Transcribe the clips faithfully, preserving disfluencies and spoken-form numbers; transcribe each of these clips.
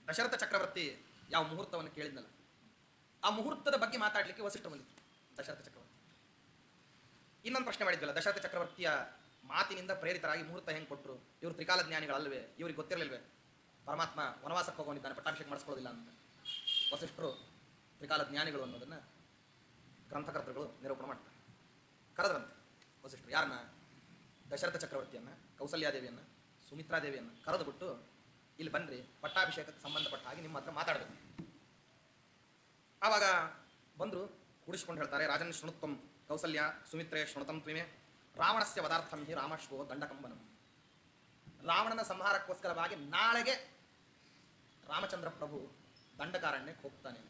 ದಶರಥ ಚಕ್ರವರ್ತಿ ಯಾವ ಮುಹೂರ್ತವನ್ನು ಕೇಳಿದ್ನಲ್ಲ, ಆ ಮುಹೂರ್ತದ ಬಗ್ಗೆ ಮಾತಾಡಲಿಕ್ಕೆ ವಸಿಷ್ಠ ಬಂದಿತ್ತು ದಶರಥ ಚಕ್ರವರ್ತಿ. ಇನ್ನೊಂದು ಪ್ರಶ್ನೆ ಮಾಡಿದ್ವಲ್ಲ, ದಶರಥ ಚಕ್ರವರ್ತಿಯ ಮಾತಿನಿಂದ ಪ್ರೇರಿತರಾಗಿ ಮುಹೂರ್ತ ಹೆಂಗೆ ಕೊಟ್ಟರು, ಇವರು ತ್ರಿಕಾಲ ಜ್ಞಾನಿಗಳಲ್ವೇ, ಇವ್ರಿಗೆ ಗೊತ್ತಿರಲಿಲ್ವೇ ಪರಮಾತ್ಮ ವನವಾಸಕ್ಕೆ ಹೋಗಿದ್ದಾನೆ, ಪಟ್ಟಾಭಿಷೇಕ ಮಾಡಿಸ್ಕೊಳ್ಳೋದಿಲ್ಲ ಅಂತ. ವಸಿಷ್ಠರು ತ್ರಿಕಾಲ ಜ್ಞಾನಿಗಳು ಅನ್ನೋದನ್ನು ಗ್ರಂಥಕರ್ತೃಗಳು ನಿರೂಪಣೆ ಮಾಡ್ತಾರೆ. ಕರೆದ್ರಂತೆ ವಸಿಷ್ಠರು ಯಾರನ್ನ, ದಶರಥ ಚಕ್ರವರ್ತಿಯನ್ನು, ಕೌಸಲ್ಯಾದೇವಿಯನ್ನು, ಸುಮಿತ್ರಾದೇವಿಯನ್ನು ಕರೆದು ಬಿಟ್ಟು ಇಲ್ಲಿ ಬನ್ನಿರಿ, ಪಟ್ಟಾಭಿಷೇಕಕ್ಕೆ ಸಂಬಂಧಪಟ್ಟ ಹಾಗೆ ನಿಮ್ಮ ಹತ್ರ ಮಾತಾಡಬೇಕು. ಆವಾಗ ಬಂದರು, ಕೂಡಿಸ್ಕೊಂಡು ಹೇಳ್ತಾರೆ, ರಾಜನ್ ಶೃಣುತ್ವಂ ಕೌಸಲ್ಯ ಸುಮಿತ್ರೇ ಶೃಣುತಂ ತ್ವಿಮೆ ರಾವಣಸ್ಯ ವದಾರ್ಥಂ ಹಿ ರಾಮಶ್ವೋ ದಂಡಕಂಬನಂ. ರಾವಣನ ಸಂಹಾರಕ್ಕೋಸ್ಕರವಾಗಿ ನಾಳೆಗೆ ರಾಮಚಂದ್ರ ಪ್ರಭು ದಂಡಕಾರಣ್ಯಕ್ಕೆ ಹೋಗ್ತಾನೆ.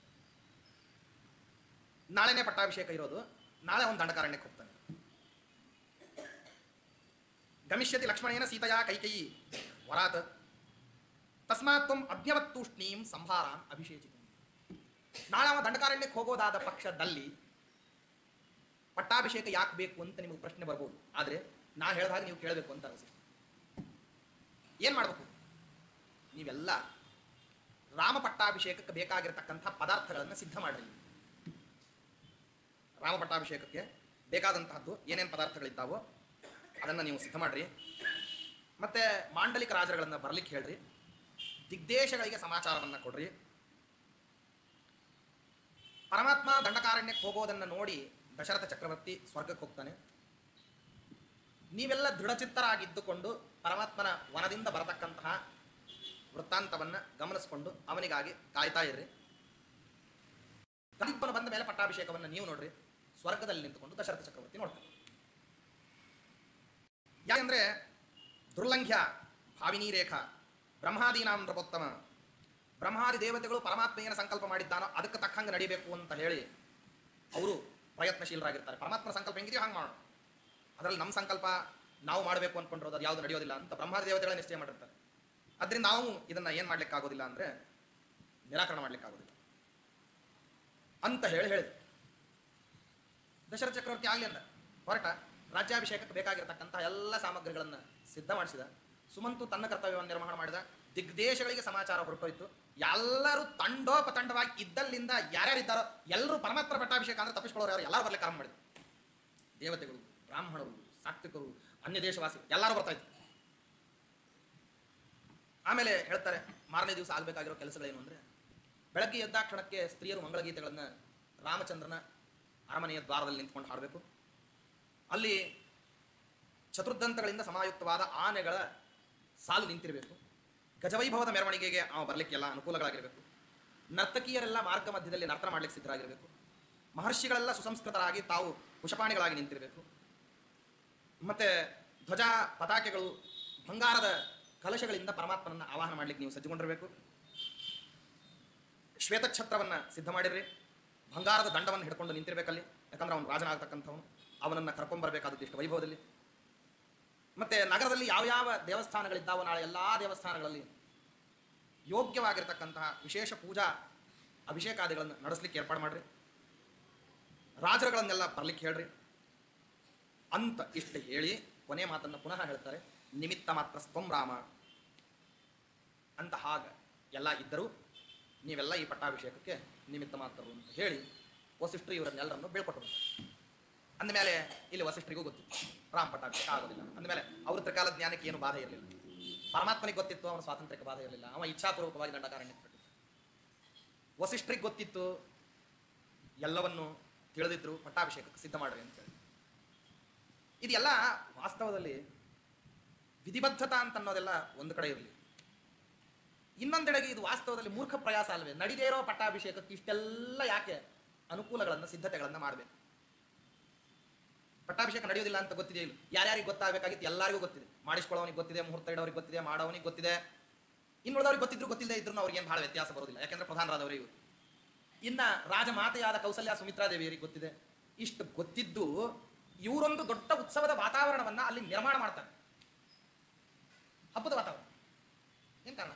ನಾಳೆನೇ ಪಟ್ಟಾಭಿಷೇಕ ಇರೋದು, ನಾಳೆ ಅವನು ದಂಡಕಾರಣ್ಯಕ್ಕೆ ಹೋಗ್ತಾನೆ. ಗಮಿಷ್ಯತಿ ಲಕ್ಷ್ಮಣೇನ ಸೀತೆಯ ಕೈಕೇಯಿ ವರಾತ್ ತಸ್ಮಾತ್ ತ್ವಂ ಅಜ್ಞವತ್ತೂಷ್ಣೀಂ ಸಂಹಾರಾನ್ ಅಭಿಷೇಚಿತ. ನಾಳೆ ಅವ ದಂಡಕಾರಣ್ಯಕ್ಕೆ ಹೋಗೋದಾದ ಪಕ್ಷದಲ್ಲಿ ಪಟ್ಟಾಭಿಷೇಕ ಯಾಕೆ ಬೇಕು ಅಂತ ನಿಮಗೆ ಪ್ರಶ್ನೆ ಬರ್ಬೋದು. ಆದರೆ ನಾ ಹೇಳಿದಾಗ ನೀವು ಕೇಳಬೇಕು ಅಂತ ಅನಿಸುತ್ತೆ. ಏನು ಮಾಡಬೇಕು, ನೀವೆಲ್ಲ ರಾಮ ಪಟ್ಟಾಭಿಷೇಕಕ್ಕೆ ಬೇಕಾಗಿರತಕ್ಕಂಥ ಪದಾರ್ಥಗಳನ್ನು ಸಿದ್ಧ ಮಾಡಿರಿ. ರಾಮ ಪಟ್ಟಾಭಿಷೇಕಕ್ಕೆ ಬೇಕಾದಂತಹದ್ದು ಏನೇನು ಪದಾರ್ಥಗಳಿದ್ದಾವೋ ಅದನ್ನು ನೀವು ಸಿದ್ಧ ಮಾಡಿರಿ. ಮತ್ತು ಮಾಂಡಲಿಕ ರಾಜರುಗಳನ್ನು ಬರಲಿಕ್ಕೆ ಹೇಳ್ರಿ, ದಿಗ್ದೇಶಗಳಿಗೆ ಸಮಾಚಾರವನ್ನು ಕೊಡ್ರಿ. ಪರಮಾತ್ಮ ದಂಡಕಾರಣ್ಯಕ್ಕೆ ಹೋಗೋದನ್ನು ನೋಡಿ ದಶರಥ ಚಕ್ರವರ್ತಿ ಸ್ವರ್ಗಕ್ಕೆ ಹೋಗ್ತಾನೆ. ನೀವೆಲ್ಲ ದೃಢಚಿತ್ತರಾಗಿದ್ದುಕೊಂಡು ಪರಮಾತ್ಮನ ವನದಿಂದ ಬರತಕ್ಕಂತಹ ವೃತ್ತಾಂತವನ್ನು ಗಮನಿಸಿಕೊಂಡು ಅವನಿಗಾಗಿ ಕಾಯ್ತಾ ಇರ್ರಿ. ಕಲಿಪ್ಪನು ಬಂದ ಮೇಲೆ ಪಟ್ಟಾಭಿಷೇಕವನ್ನು ನೀವು ನೋಡ್ರಿ. ಸ್ವರ್ಗದಲ್ಲಿ ನಿಂತುಕೊಂಡು ದಶರಥ ಚಕ್ರವರ್ತಿ ನೋಡ್ತಾನೆ. ಯಾಕೆಂದ್ರೆ ದುರ್ಲಂಘ್ಯ ಭಾವಿನಿ ರೇಖಾ ಬ್ರಹ್ಮಾದೀನಾಂ ನೃಪೋತ್ತಮ, ಬ್ರಹ್ಮಾದಿ ದೇವತೆಗಳು ಪರಮಾತ್ಮ ಏನು ಸಂಕಲ್ಪ ಮಾಡಿದ್ದಾನೋ ಅದಕ್ಕೆ ತಕ್ಕಂಗೆ ನಡಿಬೇಕು ಅಂತ ಹೇಳಿ ಅವರು ಪ್ರಯತ್ನಶೀಲರಾಗಿರ್ತಾರೆ. ಪರಮಾತ್ಮನ ಸಂಕಲ್ಪ ಹೆಂಗಿದೆಯೋ ಹಂಗೆ ಮಾಡೋಣ, ಅದರಲ್ಲಿ ನಮ್ಮ ಸಂಕಲ್ಪ ನಾವು ಮಾಡಬೇಕು ಅಂದ್ಕೊಂಡಿರೋದು ಅದು ಯಾವುದು ನಡೆಯೋದಿಲ್ಲ ಅಂತ ಬ್ರಹ್ಮಾದಿ ದೇವತೆಗಳ ನಿಶ್ಚಯ ಮಾಡಿರ್ತಾರೆ. ಅದರಿಂದ ನಾವು ಇದನ್ನು ಏನು ಮಾಡ್ಲಿಕ್ಕಾಗೋದಿಲ್ಲ ಅಂದರೆ ನಿರಾಕರಣ ಮಾಡ್ಲಿಕ್ಕಾಗೋದಿಲ್ಲ ಅಂತ ಹೇಳಿ ಹೇಳಿದ್ರು. ದಶರಥ ಚಕ್ರವರ್ತಿ ಆಗಲಿ ಅಂದ, ಹೊರಟ ರಾಜ್ಯಾಭಿಷೇಕಕ್ಕೆ ಬೇಕಾಗಿರತಕ್ಕಂಥ ಎಲ್ಲ ಸಾಮಗ್ರಿಗಳನ್ನು ಸಿದ್ಧ ಮಾಡಿಸಿದ. ಸುಮಂತು ತನ್ನ ಕರ್ತವ್ಯವನ್ನು ನಿರ್ವಹಣೆ ಮಾಡಿದ. ದಿಗ್ದೇಶಗಳಿಗೆ ಸಮಾಚಾರ ಹೊರಟೋಯ್ತು. ಎಲ್ಲರೂ ತಂಡೋಪತಂಡವಾಗಿ ಇದ್ದಲ್ಲಿಂದ ಯಾರ್ಯಾರಿದ್ದಾರೋ ಎಲ್ಲರೂ ಪರಮಾತ್ಮ ಪಟ್ಟಾಭಿಷೇಕ ಅಂದರೆ ತಪ್ಪಿಸ್ಕೊಳ್ಳೋರು ಯಾರು ಎಲ್ಲರೂ ಬರ್ಲಿಕ್ಕೆ ಆರಂಭ ಮಾಡಿದ್ರು. ದೇವತೆಗಳು, ಬ್ರಾಹ್ಮಣರು, ಸಾತ್ವಿಕರು, ಅನ್ಯ ದೇಶವಾಸಿ ಎಲ್ಲರೂ ಬರ್ತಾಯಿದ್ರು. ಆಮೇಲೆ ಹೇಳ್ತಾರೆ, ಮಾರನೇ ದಿವಸ ಆಗಬೇಕಾಗಿರೋ ಕೆಲಸಗಳೇನು ಅಂದರೆ, ಬೆಳಗ್ಗೆ ಎದ್ದಾಕ್ಷಣಕ್ಕೆ ಸ್ತ್ರೀಯರು ಮಂಗಳಗೀತೆಗಳನ್ನು ರಾಮಚಂದ್ರನ ಅರಮನೆಯ ದ್ವಾರದಲ್ಲಿ ನಿಂತ್ಕೊಂಡು ಹಾಡಬೇಕು. ಅಲ್ಲಿ ಚತುರ್ದಂತಗಳಿಂದ ಸಮಾಯುಕ್ತವಾದ ಆನೆಗಳ ಸಾಲು ನಿಂತಿರಬೇಕು. ಗಜವೈಭವದ ಮೆರವಣಿಗೆಗೆ ಅವ ಬರಲಿಕ್ಕೆ ಎಲ್ಲ ಅನುಕೂಲಗಳಾಗಿರಬೇಕು. ನರ್ತಕಿಯರೆಲ್ಲ ಮಾರ್ಗ ಮಧ್ಯದಲ್ಲಿ ನರ್ತನ ಮಾಡಲಿಕ್ಕೆ ಸಿದ್ಧರಾಗಿರಬೇಕು. ಮಹರ್ಷಿಗಳೆಲ್ಲ ಸುಸಂಸ್ಕೃತರಾಗಿ ತಾವು ಕುಶಪಾಣಿಗಳಾಗಿ ನಿಂತಿರಬೇಕು. ಮತ್ತು ಧ್ವಜ ಪತಾಕೆಗಳು ಬಂಗಾರದ ಕಲಶಗಳಿಂದ ಪರಮಾತ್ಮನನ್ನು ಆವಾಹನ ಮಾಡಲಿಕ್ಕೆ ನೀವು ಸಜ್ಜುಕೊಂಡಿರಬೇಕು. ಶ್ವೇತಛತ್ರವನ್ನು ಸಿದ್ಧ ಮಾಡಿರ್ರಿ. ಬಂಗಾರದ ದಂಡವನ್ನು ಹಿಡ್ಕೊಂಡು ನಿಂತಿರಬೇಕಲ್ಲಿ, ಯಾಕಂದ್ರೆ ಅವನು ರಾಜನಾಗತಕ್ಕಂಥವನು, ಅವನನ್ನು ಕರ್ಕೊಂಡ್ಬರಬೇಕಾದದ್ದು ಇಷ್ಟು ವೈಭವದಲ್ಲಿ. ಮತ್ತು ನಗರದಲ್ಲಿ ಯಾವ್ಯಾವ ದೇವಸ್ಥಾನಗಳಿದ್ದಾವೋ ನಾಳೆ ಎಲ್ಲ ದೇವಸ್ಥಾನಗಳಲ್ಲಿ ಯೋಗ್ಯವಾಗಿರ್ತಕ್ಕಂತಹ ವಿಶೇಷ ಪೂಜಾ ಅಭಿಷೇಕಾದಿಗಳನ್ನು ನಡೆಸಲಿಕ್ಕೆ ಏರ್ಪಾಡು ಮಾಡಿರಿ. ರಾಜರುಗಳನ್ನೆಲ್ಲ ಬರಲಿಕ್ಕೆ ಹೇಳ್ರಿ ಅಂತ ಇಷ್ಟು ಹೇಳಿ ಕೊನೆ ಮಾತನ್ನು ಪುನಃ ಹೇಳ್ತಾರೆ, ನಿಮಿತ್ತ ಮಾತ್ರ ಸ್ವಂ ರಾಮ ಅಂತ. ಹಾಗ ಎಲ್ಲ ಇದ್ದರೂ ನೀವೆಲ್ಲ ಈ ಪಟ್ಟಾಭಿಷೇಕಕ್ಕೆ ನಿಮಿತ್ತ ಮಾತ್ರರು ಅಂತ ಹೇಳಿ ವಸಿಷ್ಠರು ಇವರನ್ನೆಲ್ಲರನ್ನು ಬೀಳ್ಕೊಟ್ಟು. ಅಂದಮೇಲೆ ಇಲ್ಲಿ ವಸಿಷ್ಠರಿಗೂ ಗೊತ್ತಿತ್ತು ರಾಮ ಪಟ್ಟಾಭಿಷೇಕ ಆಗೋದಿಲ್ಲ. ಅಂದಮೇಲೆ ಅವ್ರ ತ್ರಿಕಾಲ ಜ್ಞಾನಕ್ಕೆ ಏನು ಬಾಧೆ ಇರಲಿಲ್ಲ. ಪರಮಾತ್ಮನಿಗೆ ಗೊತ್ತಿತ್ತು ಅವನ ಸ್ವಾತಂತ್ರ್ಯಕ್ಕೆ ಬಾಧೆ ಇರಲಿಲ್ಲ, ಅವ ಇಚ್ಛಾಪೂರ್ವಕವಾಗಿ ದಂಡಕಾರಣ್ಯಕ್ಕೆ ಬಿಟ್ಟಿತ್ತು. ವಸಿಷ್ಠರಿಗೆ ಗೊತ್ತಿತ್ತು, ಎಲ್ಲವನ್ನು ತಿಳಿದಿದ್ರು, ಪಟ್ಟಾಭಿಷೇಕಕ್ಕೆ ಸಿದ್ಧ ಮಾಡ್ರಿ ಅಂತೇಳಿ. ಇದೆಲ್ಲ ವಾಸ್ತವದಲ್ಲಿ ವಿಧಿಬದ್ಧತಾ ಅಂತ ಅನ್ನೋದೆಲ್ಲ ಒಂದು ಕಡೆ ಇರಲಿ, ಇನ್ನೊಂದೆಡೆಗೆ ಇದು ವಾಸ್ತವದಲ್ಲಿ ಮೂರ್ಖ ಪ್ರಯಾಸ ಅಲ್ವೇ? ನಡಿದೇ ಇರೋ ಪಟ್ಟಾಭಿಷೇಕಕ್ಕೆ ಇಷ್ಟೆಲ್ಲ ಯಾಕೆ ಅನುಕೂಲಗಳನ್ನು ಸಿದ್ಧತೆಗಳನ್ನು ಮಾಡಬೇಕು? ಪಟ್ಟಾಭಿಷೇಕ ನಡೆಯೋದಿಲ್ಲ ಅಂತ ಗೊತ್ತಿದೆ ಇಲ್ಲ, ಯಾರ್ಯಾರಿಗೆ ಗೊತ್ತಾಗಬೇಕಾಗಿತ್ತು ಎಲ್ಲರಿಗೂ ಗೊತ್ತಿದೆ. ಮಾಡಿಸ್ಕೊಳ್ಳೋನಿಗೆ ಗೊತ್ತಿದೆ, ಮುಹೂರ್ತ ಇಡೋರಿಗೆ ಗೊತ್ತಿದೆ, ಮಾಡೋನಿಗೆ ಗೊತ್ತಿದೆ. ಇನ್ನುಳಿದವ್ರಿಗೆ ಗೊತ್ತಿದ್ರು ಗೊತ್ತಿಲ್ಲದೆ ಇದ್ರೂ ಅವ್ರಿಗೆ ಏನು ಭಾಳ ವ್ಯತ್ಯಾಸ ಬರೋದಿಲ್ಲ, ಯಾಕೆಂದ್ರೆ ಪ್ರಧಾನರಾದವರಿಗೆ. ಇನ್ನು ರಾಜಮಾತೆಯಾದ ಕೌಸಲ್ಯ ಸುಮಿತ್ರಾದೇವಿಯರಿಗೆ ಗೊತ್ತಿದೆ. ಇಷ್ಟು ಗೊತ್ತಿದ್ದು ಇವರೊಂದು ದೊಡ್ಡ ಉತ್ಸವದ ವಾತಾವರಣವನ್ನು ಅಲ್ಲಿ ನಿರ್ಮಾಣ ಮಾಡ್ತಾರೆ, ಹಬ್ಬದ ವಾತಾವರಣ. ಏನು ಕಾರಣ?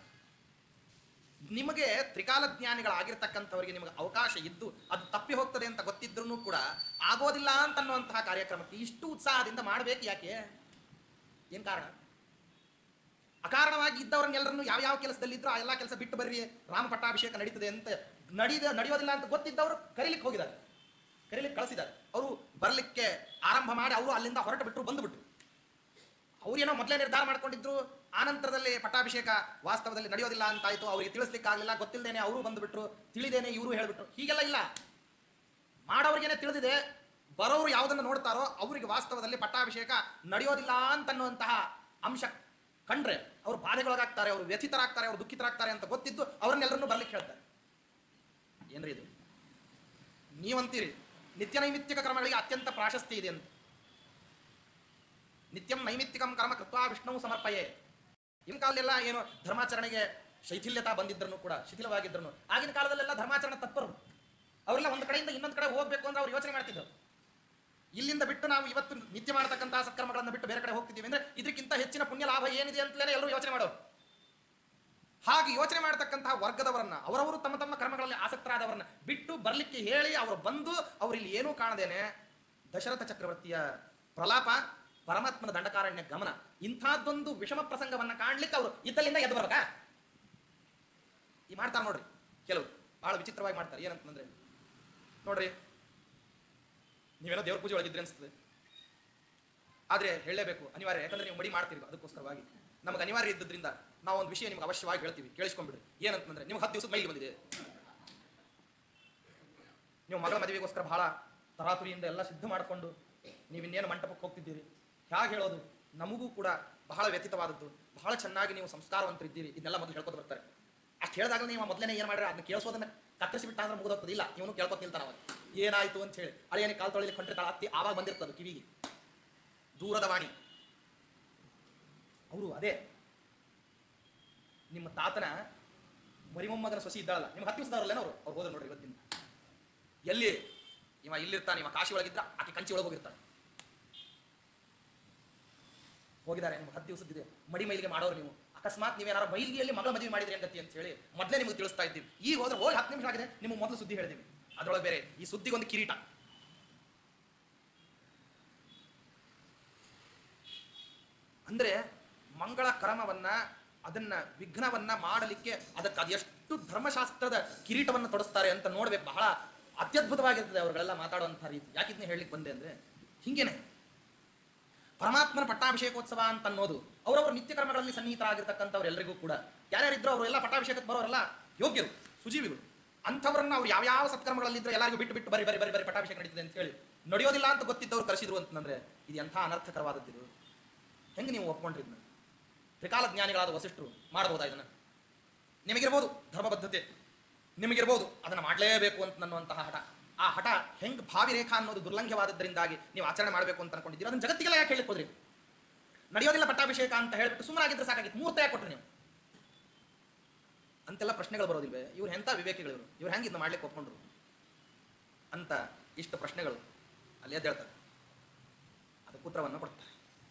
ನಿಮಗೆ ತ್ರಿಕಾಲ ಜ್ಞಾನಿಗಳಾಗಿರ್ತಕ್ಕಂಥವರಿಗೆ ನಿಮಗೆ ಅವಕಾಶ ಇದ್ದು ಅದು ತಪ್ಪಿ ಹೋಗ್ತದೆ ಅಂತ ಗೊತ್ತಿದ್ರೂ ಕೂಡ ಆಗೋದಿಲ್ಲ ಅಂತನ್ನುವಂತಹ ಕಾರ್ಯಕ್ರಮಕ್ಕೆ ಇಷ್ಟು ಉತ್ಸಾಹದಿಂದ ಮಾಡಬೇಕು ಯಾಕೆ? ಏನು ಕಾರಣ? ಅಕಾರಣವಾಗಿ ಇದ್ದವ್ರನ್ನೆಲ್ಲರನ್ನು ಯಾವ ಯಾವ ಕೆಲಸದಲ್ಲಿ ಇದ್ರು ಆ ಎಲ್ಲ ಕೆಲಸ ಬಿಟ್ಟು ಬರ್ರಿ, ರಾಮ ಪಟ್ಟಾಭಿಷೇಕ ನಡೀತದೆ ಅಂತ ನಡೀದ ನಡೆಯೋದಿಲ್ಲ ಅಂತ ಗೊತ್ತಿದ್ದವರು ಕರೀಲಿಕ್ಕೆ ಹೋಗಿದ್ದಾರೆ, ಕರೀಲಿಕ್ಕೆ ಕಳಿಸಿದ್ದಾರೆ. ಅವರು ಬರಲಿಕ್ಕೆ ಆರಂಭ ಮಾಡಿ ಅವರು ಅಲ್ಲಿಂದ ಹೊರಟು ಬಿಟ್ಟರು, ಬಂದುಬಿಟ್ರು. ಅವ್ರೇನೋ ಮೊದಲೇ ನಿರ್ಧಾರ ಮಾಡ್ಕೊಂಡಿದ್ರು, ಆನಂತರದಲ್ಲಿ ಪಟ್ಟಾಭಿಷೇಕ ವಾಸ್ತವದಲ್ಲಿ ನಡೆಯೋದಿಲ್ಲ ಅಂತಾಯ್ತು. ಅವ್ರಿಗೆ ತಿಳಿಸ್ಲಿಕ್ಕೆ ಆಗಲಿಲ್ಲ, ಗೊತ್ತಿಲ್ಲದೇನೆ ಅವರು ಬಂದುಬಿಟ್ರು, ತಿಳಿದೇನೆ ಇವರು ಹೇಳ್ಬಿಟ್ರು. ಹೀಗೆಲ್ಲ ಇಲ್ಲ, ಮಾಡೋರಿಗೇನೆ ತಿಳಿದಿದೆ. ಬರೋರು ಯಾವುದನ್ನು ನೋಡ್ತಾರೋ ಅವರಿಗೆ ವಾಸ್ತವದಲ್ಲಿ ಪಟ್ಟಾಭಿಷೇಕ ನಡೆಯೋದಿಲ್ಲ ಅಂತನ್ನುವಂತಹ ಅಂಶ ಕಂಡ್ರೆ ಅವರು ಬಾಧೆಗೊಳಗಾಗ್ತಾರೆ, ಅವರು ವ್ಯಥಿತರಾಗ್ತಾರೆ, ಅವರು ದುಃಖಿತರಾಗ್ತಾರೆ ಅಂತ ಗೊತ್ತಿದ್ದು ಅವರನ್ನೆಲ್ಲರನ್ನೂ ಬರ್ಲಿಕ್ಕೆ ಹೇಳ್ತಾರೆ. ಏನ್ರಿ ಇದು? ನೀವಂತೀರಿ ನಿತ್ಯ ನೈಮಿತ್ತಿಕ ಕರ್ಮಗಳಿಗೆ ಅತ್ಯಂತ ಪ್ರಾಶಸ್ತ್ಯ ಇದೆ ಅಂತ. ನಿತ್ಯಂ ನೈಮಿತ್ತಿಕಂ ಕರ್ಮ ಕೃತ್ವಾ ವಿಷ್ಣು ಸಮರ್ಪಯೇ. ಇನ್ ಕಾಲದೆಲ್ಲ ಏನು ಧರ್ಮಾಚರಣೆಗೆ ಶೈಥಿಲ್ಯತಾ ಬಂದಿದ್ರೂ ಕೂಡ, ಶಿಥಿಲವಾಗಿದ್ರು, ಆಗಿನ ಕಾಲದಲ್ಲೆಲ್ಲ ಧರ್ಮಾಚರಣೆ ತತ್ಪರು. ಅವರೆಲ್ಲ ಒಂದು ಕಡೆಯಿಂದ ಇನ್ನೊಂದು ಕಡೆ ಹೋಗ್ಬೇಕು ಅಂದ್ರೆ ಅವ್ರು ಯೋಚನೆ ಮಾಡ್ತಿದ್ರು. ಇಲ್ಲಿಂದ ಬಿಟ್ಟು ನಾವು ಇವತ್ತು ನಿತ್ಯ ಮಾಡತಕ್ಕಂತಹ ಸತ್ಕರ್ಮಗಳನ್ನು ಬಿಟ್ಟು ಬೇರೆ ಕಡೆ ಹೋಗ್ತಿದ್ದೀವಿ ಅಂದ್ರೆ ಇದಕ್ಕಿಂತ ಹೆಚ್ಚಿನ ಪುಣ್ಯ ಲಾಭ ಏನಿದೆ ಅಂತಲೇ ಎಲ್ಲರೂ ಯೋಚನೆ ಮಾಡೋರು. ಹಾಗೆ ಯೋಚನೆ ಮಾಡತಕ್ಕಂತಹ ವರ್ಗದವರನ್ನ, ಅವರವರು ತಮ್ಮ ತಮ್ಮ ಕರ್ಮಗಳಲ್ಲಿ ಆಸಕ್ತರಾದವರನ್ನ ಬಿಟ್ಟು ಬರ್ಲಿಕ್ಕೆ ಹೇಳಿ ಅವರು ಬಂದು ಅವರಿಲ್ಲಿ ಏನೂ ಕಾಣದೇನೆ ದಶರಥ ಚಕ್ರವರ್ತಿಯ ಪ್ರಲಾಪ, ಪರಮಾತ್ಮನ ದಂಡಕಾರಣ್ಯ ಗಮನ, ಇಂಥದ್ದೊಂದು ವಿಷಮ ಪ್ರಸಂಗವನ್ನ ಕಾಣ್ಲಿಕ್ಕೆ ಅವರು ಇದ್ದಲ್ಲಿಂದ ಎದ್ದು ಬರ್ಬೇಕಾ? ಈ ಮಾಡ್ತಾರೆ ನೋಡ್ರಿ ಕೆಲವರು, ಬಹಳ ವಿಚಿತ್ರವಾಗಿ ಮಾಡ್ತಾರೆ. ಏನಂತಂದ್ರೆ ನೋಡ್ರಿ, ನೀವೇನೋ ದೇವ್ರ ಪೂಜೆ ಒಳಗಿದ್ರೆ ಅನ್ಸ್ತದೆ, ಆದ್ರೆ ಹೇಳಲೇಬೇಕು, ಅನಿವಾರ್ಯ. ಯಾಕಂದ್ರೆ ನೀವು ಮಡಿ ಮಾಡ್ತೀರಿ, ಅದಕ್ಕೋಸ್ಕರವಾಗಿ ನಮಗೆ ಅನಿವಾರ್ಯ ಇದ್ದರಿಂದ ನಾವು ಒಂದು ವಿಷಯ ನಿಮ್ಗೆ ಅವಶ್ಯವಾಗಿ ಹೇಳ್ತೀವಿ, ಕೇಳಿಸ್ಕೊಂಡ್ಬಿಡ್ರಿ. ಏನಂತಂದ್ರೆ ನಿಮ್ಗೆ ಹತ್ತು ದಿವಸದ ಮೈಲಿಗೆ ಬಂದಿದೆ, ನೀವು ಮಗಳ ಮದುವೆಗೋಸ್ಕರ ಬಹಳ ತರಾತುರಿಯಿಂದ ಎಲ್ಲ ಸಿದ್ಧ ಮಾಡಿಕೊಂಡು ನೀವಿನ್ನೇನು ಮಂಟಪಕ್ಕೆ ಹೋಗ್ತಿದ್ದೀರಿ. ಹೇಗೆ ಹೇಳೋದು? ನಮಗೂ ಕೂಡ ಬಹಳ ವ್ಯಥಿತವಾದದ್ದು, ಬಹಳ ಚೆನ್ನಾಗಿ ನೀವು ಸಂಸ್ಕಾರವಂತರಿದ್ದೀರಿ, ಇದನ್ನೆಲ್ಲ ಮೊದಲು ಹೇಳ್ಕೊತ ಬರ್ತಾರೆ. ಅಷ್ಟು ಹೇಳಿದಾಗ ನೀವು ಮೊದಲೇ ಏನು ಮಾಡ್ರೆ ಅದನ್ನ ಕೇಳಿಸೋದನ್ನ ಕತ್ತರಿಸಿ ಬಿಟ್ಟ ಅಂದ್ರೆ ಮುಗಿದೋಗ್ತದೆ. ಇಲ್ಲ, ಇವನು ಕೇಳ್ಕೊತ ನಿಲ್ತಾನ, ಅವಾಗ ಏನಾಯ್ತು ಅಂತ ಹೇಳಿ ಅಳಿಯನೇ ಕಾಲ್ ತೊಳಿಲಿಕ್ಕೆ ಹೊಂಟಿರ್ತಾಳ ಅತ್ತಿ, ಆವಾಗ ಬಂದಿರ್ತದೆ ಕಿವಿಗೆ ದೂರದ ವಾಣಿ. ಅವರು ಅದೇ ನಿಮ್ಮ ತಾತನ ಮರಿಮೊಮ್ಮಗನ ಸೊಸಿ ಇದ್ದಾಳಲ್ಲ, ನಿಮ್ಗೆ ಹತ್ತು ದಿವಸದವ್ರಲ್ಲೇನೋ ಅವರು ಅವ್ರು ಹೋದ್ರು ನೋಡ್ರಿ ಇವತ್ತಿನ. ಎಲ್ಲಿ ಇವ ಇಲ್ಲಿರ್ತಾನೆ, ಇವ ಕಾಶಿ ಒಳಗಿದ್ರ ಆಕೆ ಕಂಚಿ ಒಳಗೆ ಹೋಗಿರ್ತಾನೆ. ಹೋಗಿದ್ದಾರೆ, ನಿಮ್ಗೆ ಹತ್ತು ದಿವಸದಿದೆ ಮಡಿ ಮೈಲಿಗೆ ಮಾಡೋರು ನೀವು. ಅಕಸ್ಮಾತ್ ನೀವೇನಾರು ಮೈಲಿಗೆಯಲ್ಲಿ ಮಗಳ ಮದುವೆ ಮಾಡಿದ್ರಿ ಗತಿ ಅಂತ ಹೇಳಿ ಮೊದಲೇ ನಿಮ್ಗೆ ತಿಳಿಸ್ತಾ ಇದ್ದೀವಿ. ಈಗ ಹೋದ್ರೆ ಹೋಗಿ ಹತ್ತು ನಿಮಿಷ ಆಗಿದೆ, ನಿಮ್ಗೆ ಮೊದಲು ಸುದ್ದಿ ಹೇಳಿದೀವಿ. ಅದರೊಳಗೆ ಬೇರೆ ಈ ಸುದ್ದಿಗೊಂದು ಕಿರೀಟ. ಅಂದ್ರೆ ಮಂಗಳ ಕರ್ಮವನ್ನ, ಅದನ್ನ ವಿಘ್ನವನ್ನ ಮಾಡಲಿಕ್ಕೆ ಅದಕ್ಕೆ ಅದೆಷ್ಟು ಧರ್ಮಶಾಸ್ತ್ರದ ಕಿರೀಟವನ್ನು ತೊಡಸ್ತಾರೆ ಅಂತ ನೋಡ್ಬೇಕು. ಬಹಳ ಅತ್ಯದ್ಭುತವಾಗಿರ್ತದೆ ಅವರುಗಳೆಲ್ಲ ಮಾತಾಡುವಂಥ ರೀತಿ. ಯಾಕಿದ್ನೇ ಹೇಳಲಿಕ್ಕೆ ಬಂದೆ ಅಂದ್ರೆ ಹಿಂಗೇನೆ ಪರಮಾತ್ಮನ ಪಟ್ಟಾಭಿಷೇಕೋತ್ಸವ ಅಂತ ಅನ್ನೋದು ಅವರವರ ನಿತ್ಯ ಕರ್ಮಗಳಲ್ಲಿ ಸನ್ನಿಹಿತರಾಗಿರ್ತಕ್ಕಂಥವ್ರೆಲ್ಲರಿಗೂ ಕೂಡ ಯಾರ್ಯಾರಿದ್ರು ಅವರೆಲ್ಲ ಪಟ್ಟಾಭಿಷೇಕಕ್ಕೆ ಬರೋರೆಲ್ಲ ಯೋಗ್ಯರು, ಸುಜೀವಿಗಳು. ಅಂಥವ್ರನ್ನ ಅವ್ರು ಯಾವ್ಯಾವ ಸತ್ಕರ್ಮಗಳಲ್ಲಿದ್ರೆ ಎಲ್ಲರಿಗೂ ಬಿಟ್ಟು ಬಿಟ್ಟು ಬರಿ ಬರಿ ಬರಿ ಬರಿ ಪಟ್ಟಾಭಿಷೇಕ ನಡೀತದೆ ಅಂತ ಹೇಳಿ ನಡೆಯೋದಿಲ್ಲ ಅಂತ ಗೊತ್ತಿದ್ದವ್ರು ಕರೆಸಿದ್ರು ಅಂತಂದ್ರೆ ಇದು ಎಂಥ ಅನರ್ಥಕರವಾದದ್ದು. ಹೆಂಗೆ ನೀವು ಒಪ್ಕೊಂಡ್ರಿದ್ನ? ತ್ರಿಕಾಲ ಜ್ಞಾನಿಗಳಾದ ವಸಿಷ್ಠರು ಮಾಡಬಹುದಾ ಇದನ್ನ? ನಿಮಗಿರ್ಬೋದು ಧರ್ಮಬದ್ಧತೆ, ನಿಮಗಿರ್ಬೋದು ಅದನ್ನು ಮಾಡಲೇಬೇಕು ಅಂತ ಅನ್ನುವಂತಹ ಹಠ. ಆ ಹಠ ಹೆಂಗ್ ಭಾವಿ ರೇಖಾ ಅನ್ನೋದು ದುರ್ಲಂಘ್ಯವಾದದ್ರಿಂದಾಗಿ ನೀವು ಆಚರಣೆ ಮಾಡಬೇಕು ಅಂತ ಅನ್ಕೊಂಡಿದ್ದೀರಿ. ಅದನ್ನ ಜಗತ್ತಿಗೆಲ್ಲ ಯಾಕೆ ಹೇಳಿಕ್ ಹೋದ್ರಿ? ನಡೆಯೋದಿಲ್ಲ ಪಟ್ಟಾಭಿಷೇಕ ಅಂತ ಹೇಳ್ಬಿಟ್ಟು ಸುಮ್ಮನಾಗಿದ್ರೆ ಸಾಕಾಗಿತ್ತು, ಮುಹೂರ್ತ ಯಾಕೆ ಕೊಟ್ರಿ ನೀವು ಅಂತೆಲ್ಲ ಪ್ರಶ್ನೆಗಳು ಬರೋದಿಲ್ವೇ? ಇವ್ರು ಎಂಥ ವಿವೇಕಿಗಳು, ಇವ್ರು ಹೆಂಗೆ ಇದನ್ನ ಮಾಡ್ಲಿಕ್ಕೆ ಒಪ್ಕೊಂಡ್ರು ಅಂತ ಇಷ್ಟು ಪ್ರಶ್ನೆಗಳು ಅಲ್ಲಿ ಎದ್ದೇಳ್ತಾರೆ. ಅದಕ್ಕೆ ಉತ್ತರವನ್ನು ಕೊಡ್ತಾರೆ.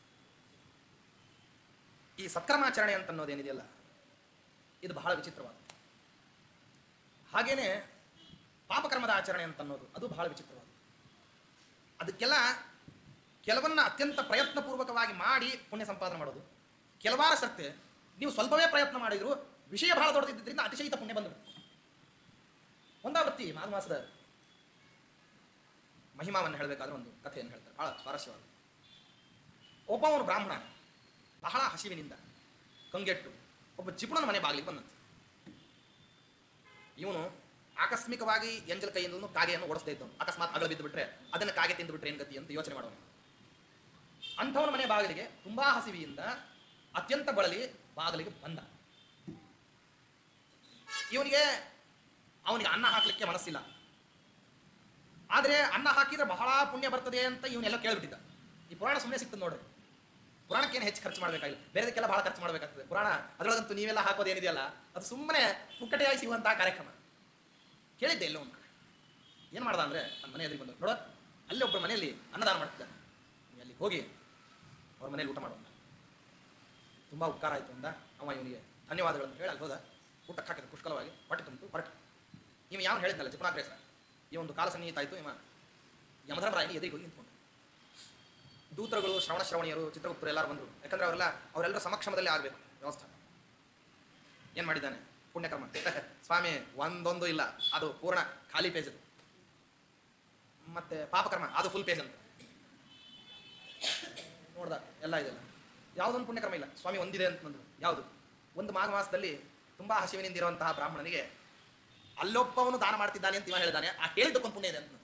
ಈ ಸತ್ಕರ್ಮಾಚರಣೆ ಅಂತ ಅನ್ನೋದೇನಿದೆಯಲ್ಲ, ಇದು ಬಹಳ ವಿಚಿತ್ರವಾದ. ಹಾಗೇನೆ ಪಾಪಕರ್ಮದ ಆಚರಣೆ ಅಂತ ಅನ್ನೋದು ಅದು ಬಹಳ ವಿಚಿತ್ರವಾದ. ಅದಕ್ಕೆಲ್ಲ ಕೆಲವನ್ನ ಅತ್ಯಂತ ಪ್ರಯತ್ನಪೂರ್ವಕವಾಗಿ ಮಾಡಿ ಪುಣ್ಯ ಸಂಪಾದನೆ ಮಾಡೋದು, ಕೆಲವಾರು ಸರ್ತೆ ನೀವು ಸ್ವಲ್ಪವೇ ಪ್ರಯತ್ನ ಮಾಡಿದ್ರು ವಿಷಯ ಬಹಳ ದೊಡ್ಡದಿದ್ದರಿಂದ ಅತಿಶಯಿತ ಪುಣ್ಯ ಬಂದ್ಬಿಡುತ್ತೆ. ಒಂದಾವತ್ತಿ ಮಾಘ ಮಾಸದ ಮಹಿಮಾವನ್ನು ಹೇಳಬೇಕಾದ್ರೆ ಒಂದು ಕಥೆಯನ್ನು ಹೇಳ್ತಾರೆ, ಬಹಳ ಸ್ವಾರಸ್ಯವಾದ. ಒಬ್ಬವನು ಬ್ರಾಹ್ಮಣ ಬಹಳ ಹಸಿವಿನಿಂದ ಕಂಗೆಟ್ಟು ಒಬ್ಬ ಜಿಪುಣನ ಮನೆ ಬಾಗಿಲಿಗೆ ಬಂದಂತೆ. ಇವನು ಆಕಸ್ಮಿಕವಾಗಿ ಎಂಜಲ್ ಕೈಯಿಂದ ಕಾಗೆಯನ್ನು ಓಡಿಸ್ತಾ ಇದ್ದವನು. ಅಕಸ್ಮಾತ್ ಅಗಲ ಬಿದ್ದು ಬಿಟ್ರೆ ಅದನ್ನ ಕಾಗೆ ತಿಂದು ಬಿಟ್ರೆ ಏನ್ ಗತಿ ಅಂತ ಯೋಚನೆ ಮಾಡೋನು. ಅಂಥವನ ಮನೆ ಬಾಗಿಲಿಗೆ ತುಂಬಾ ಹಸಿವಿಯಿಂದ ಅತ್ಯಂತ ಬಳಲಿ ಬಾಗಿಲಿಗೆ ಬಂದ. ಇವನಿಗೆ ಅವನಿಗೆ ಅನ್ನ ಹಾಕ್ಲಿಕ್ಕೆ ಮನಸ್ಸಿಲ್ಲ, ಆದ್ರೆ ಅನ್ನ ಹಾಕಿದ್ರೆ ಬಹಳ ಪುಣ್ಯ ಬರ್ತದೆ ಅಂತ ಇವನೆಲ್ಲ ಕೇಳ್ಬಿಟ್ಟಿದ್ದ. ಈ ಪುರಾಣ ಸುಮ್ಮನೆ ಸಿಗ್ತದೆ ನೋಡ್ರಿ, ಪುರಾಣಕ್ಕೇನು ಹೆಚ್ಚು ಖರ್ಚು ಮಾಡಬೇಕಾಗಿಲ್ಲ, ಬೇರೆದಕ್ಕೆಲ್ಲ ಬಹಳ ಖರ್ಚು ಮಾಡಬೇಕಾಗ್ತದೆ. ಪುರಾಣ ಅದರೊಳಗಂತೂ ನೀವೆಲ್ಲ ಹಾಕೋದು ಏನಿದೆಯಲ್ಲ ಅದು ಸುಮ್ಮನೆ ಪುಕ್ಕಟೆಯಾಗಿ ಸಿಗುವಂತಹ ಕಾರ್ಯಕ್ರಮ. ಕೇಳಿದ್ದೆ ಎಲ್ಲೋ ಒಂದು ಕಡೆ ಏನು ಮಾಡ್ದ ಅಂದ್ರೆ, ನನ್ನ ಮನೆ ಎದುರಿಗೆ ಬಂದು ನೋಡ ಅಲ್ಲಿ ಒಬ್ಬರ ಮನೆಯಲ್ಲಿ ಅನ್ನದಾನ ಮಾಡ್ತಿದ್ದಾನೆ, ಅಲ್ಲಿ ಹೋಗಿ ಅವ್ರ ಮನೇಲಿ ಊಟ ಮಾಡುವಂತ. ತುಂಬಾ ಉಪಕಾರ ಆಯ್ತು ಅಂದ ಅವ ಇವನಿಗೆ ಧನ್ಯವಾದಗಳನ್ನು ಹೇಳಿ ಅಲ್ಲಿ ಹೋದ. ಊಟಕ್ಕೆ ಹಾಕಿದ ಪುಷ್ಕಲವಾಗಿ, ಹೊಟ್ಟೆ ತುಂಬಿತು, ಹೊರಟು. ಇವ ಯಾವ ಹೇಳಿದ್ನಲ್ಲ ಜಿಪುಣಾಗ್ರೇಸ, ಈ ಒಂದು ಕಾಲ ಸನ್ನಿಹಿತ ಆಯಿತು. ಇವ ಯಮಧರ್ಮರಾಯನಿಗೆ ಎದುರಿಗೆ ಹೋಗಿ ನಿಂತ್ಕೊಂಡು, ದೂತರುಗಳು ಶ್ರವಣ ಶ್ರವಣಿಯರು ಚಿತ್ರಗುಪ್ತರು ಎಲ್ಲರೂ ಬಂದರು. ಯಾಕಂದ್ರೆ ಅವರೆಲ್ಲ ಅವರೆಲ್ಲರ ಸಮಕ್ಷಮದಲ್ಲಿ ಆಗಬೇಕು, ವ್ಯವಸ್ಥೆ ಏನು ಮಾಡಿದ್ದಾನೆ ಪುಣ್ಯಕರ್ಮ. ಸ್ವಾಮಿ ಒಂದೊಂದು ಇಲ್ಲ, ಅದು ಪೂರ್ಣ ಖಾಲಿ ಪೇಜ್ ಅದು. ಮತ್ತೆ ಪಾಪಕರ್ಮ ಅದು ಫುಲ್ ಪೇಜ್ ಅಂತ ನೋಡ್ದ ಎಲ್ಲ ಇದೆಲ್ಲ. ಯಾವುದೊಂದು ಪುಣ್ಯಕರ್ಮ ಇಲ್ಲ. ಸ್ವಾಮಿ ಒಂದಿದೆ ಅಂತಂದ್ರು. ಯಾವುದು? ಒಂದು ಮಾಘ ಮಾಸದಲ್ಲಿ ತುಂಬಾ ಹಸಿವಿನಿಂದಿರುವಂತಹ ಬ್ರಾಹ್ಮಣನಿಗೆ ಅಲ್ಲೊಬ್ಬವನು ದಾನ ಮಾಡ್ತಿದ್ದಾನೆ ಅಂತ ಇವ ಹೇಳಿದಾನೆ. ಆ ಹೇಳಿದ್ದಕ್ಕೊಂದು ಪುಣ್ಯ ಇದೆ ಅಂತ.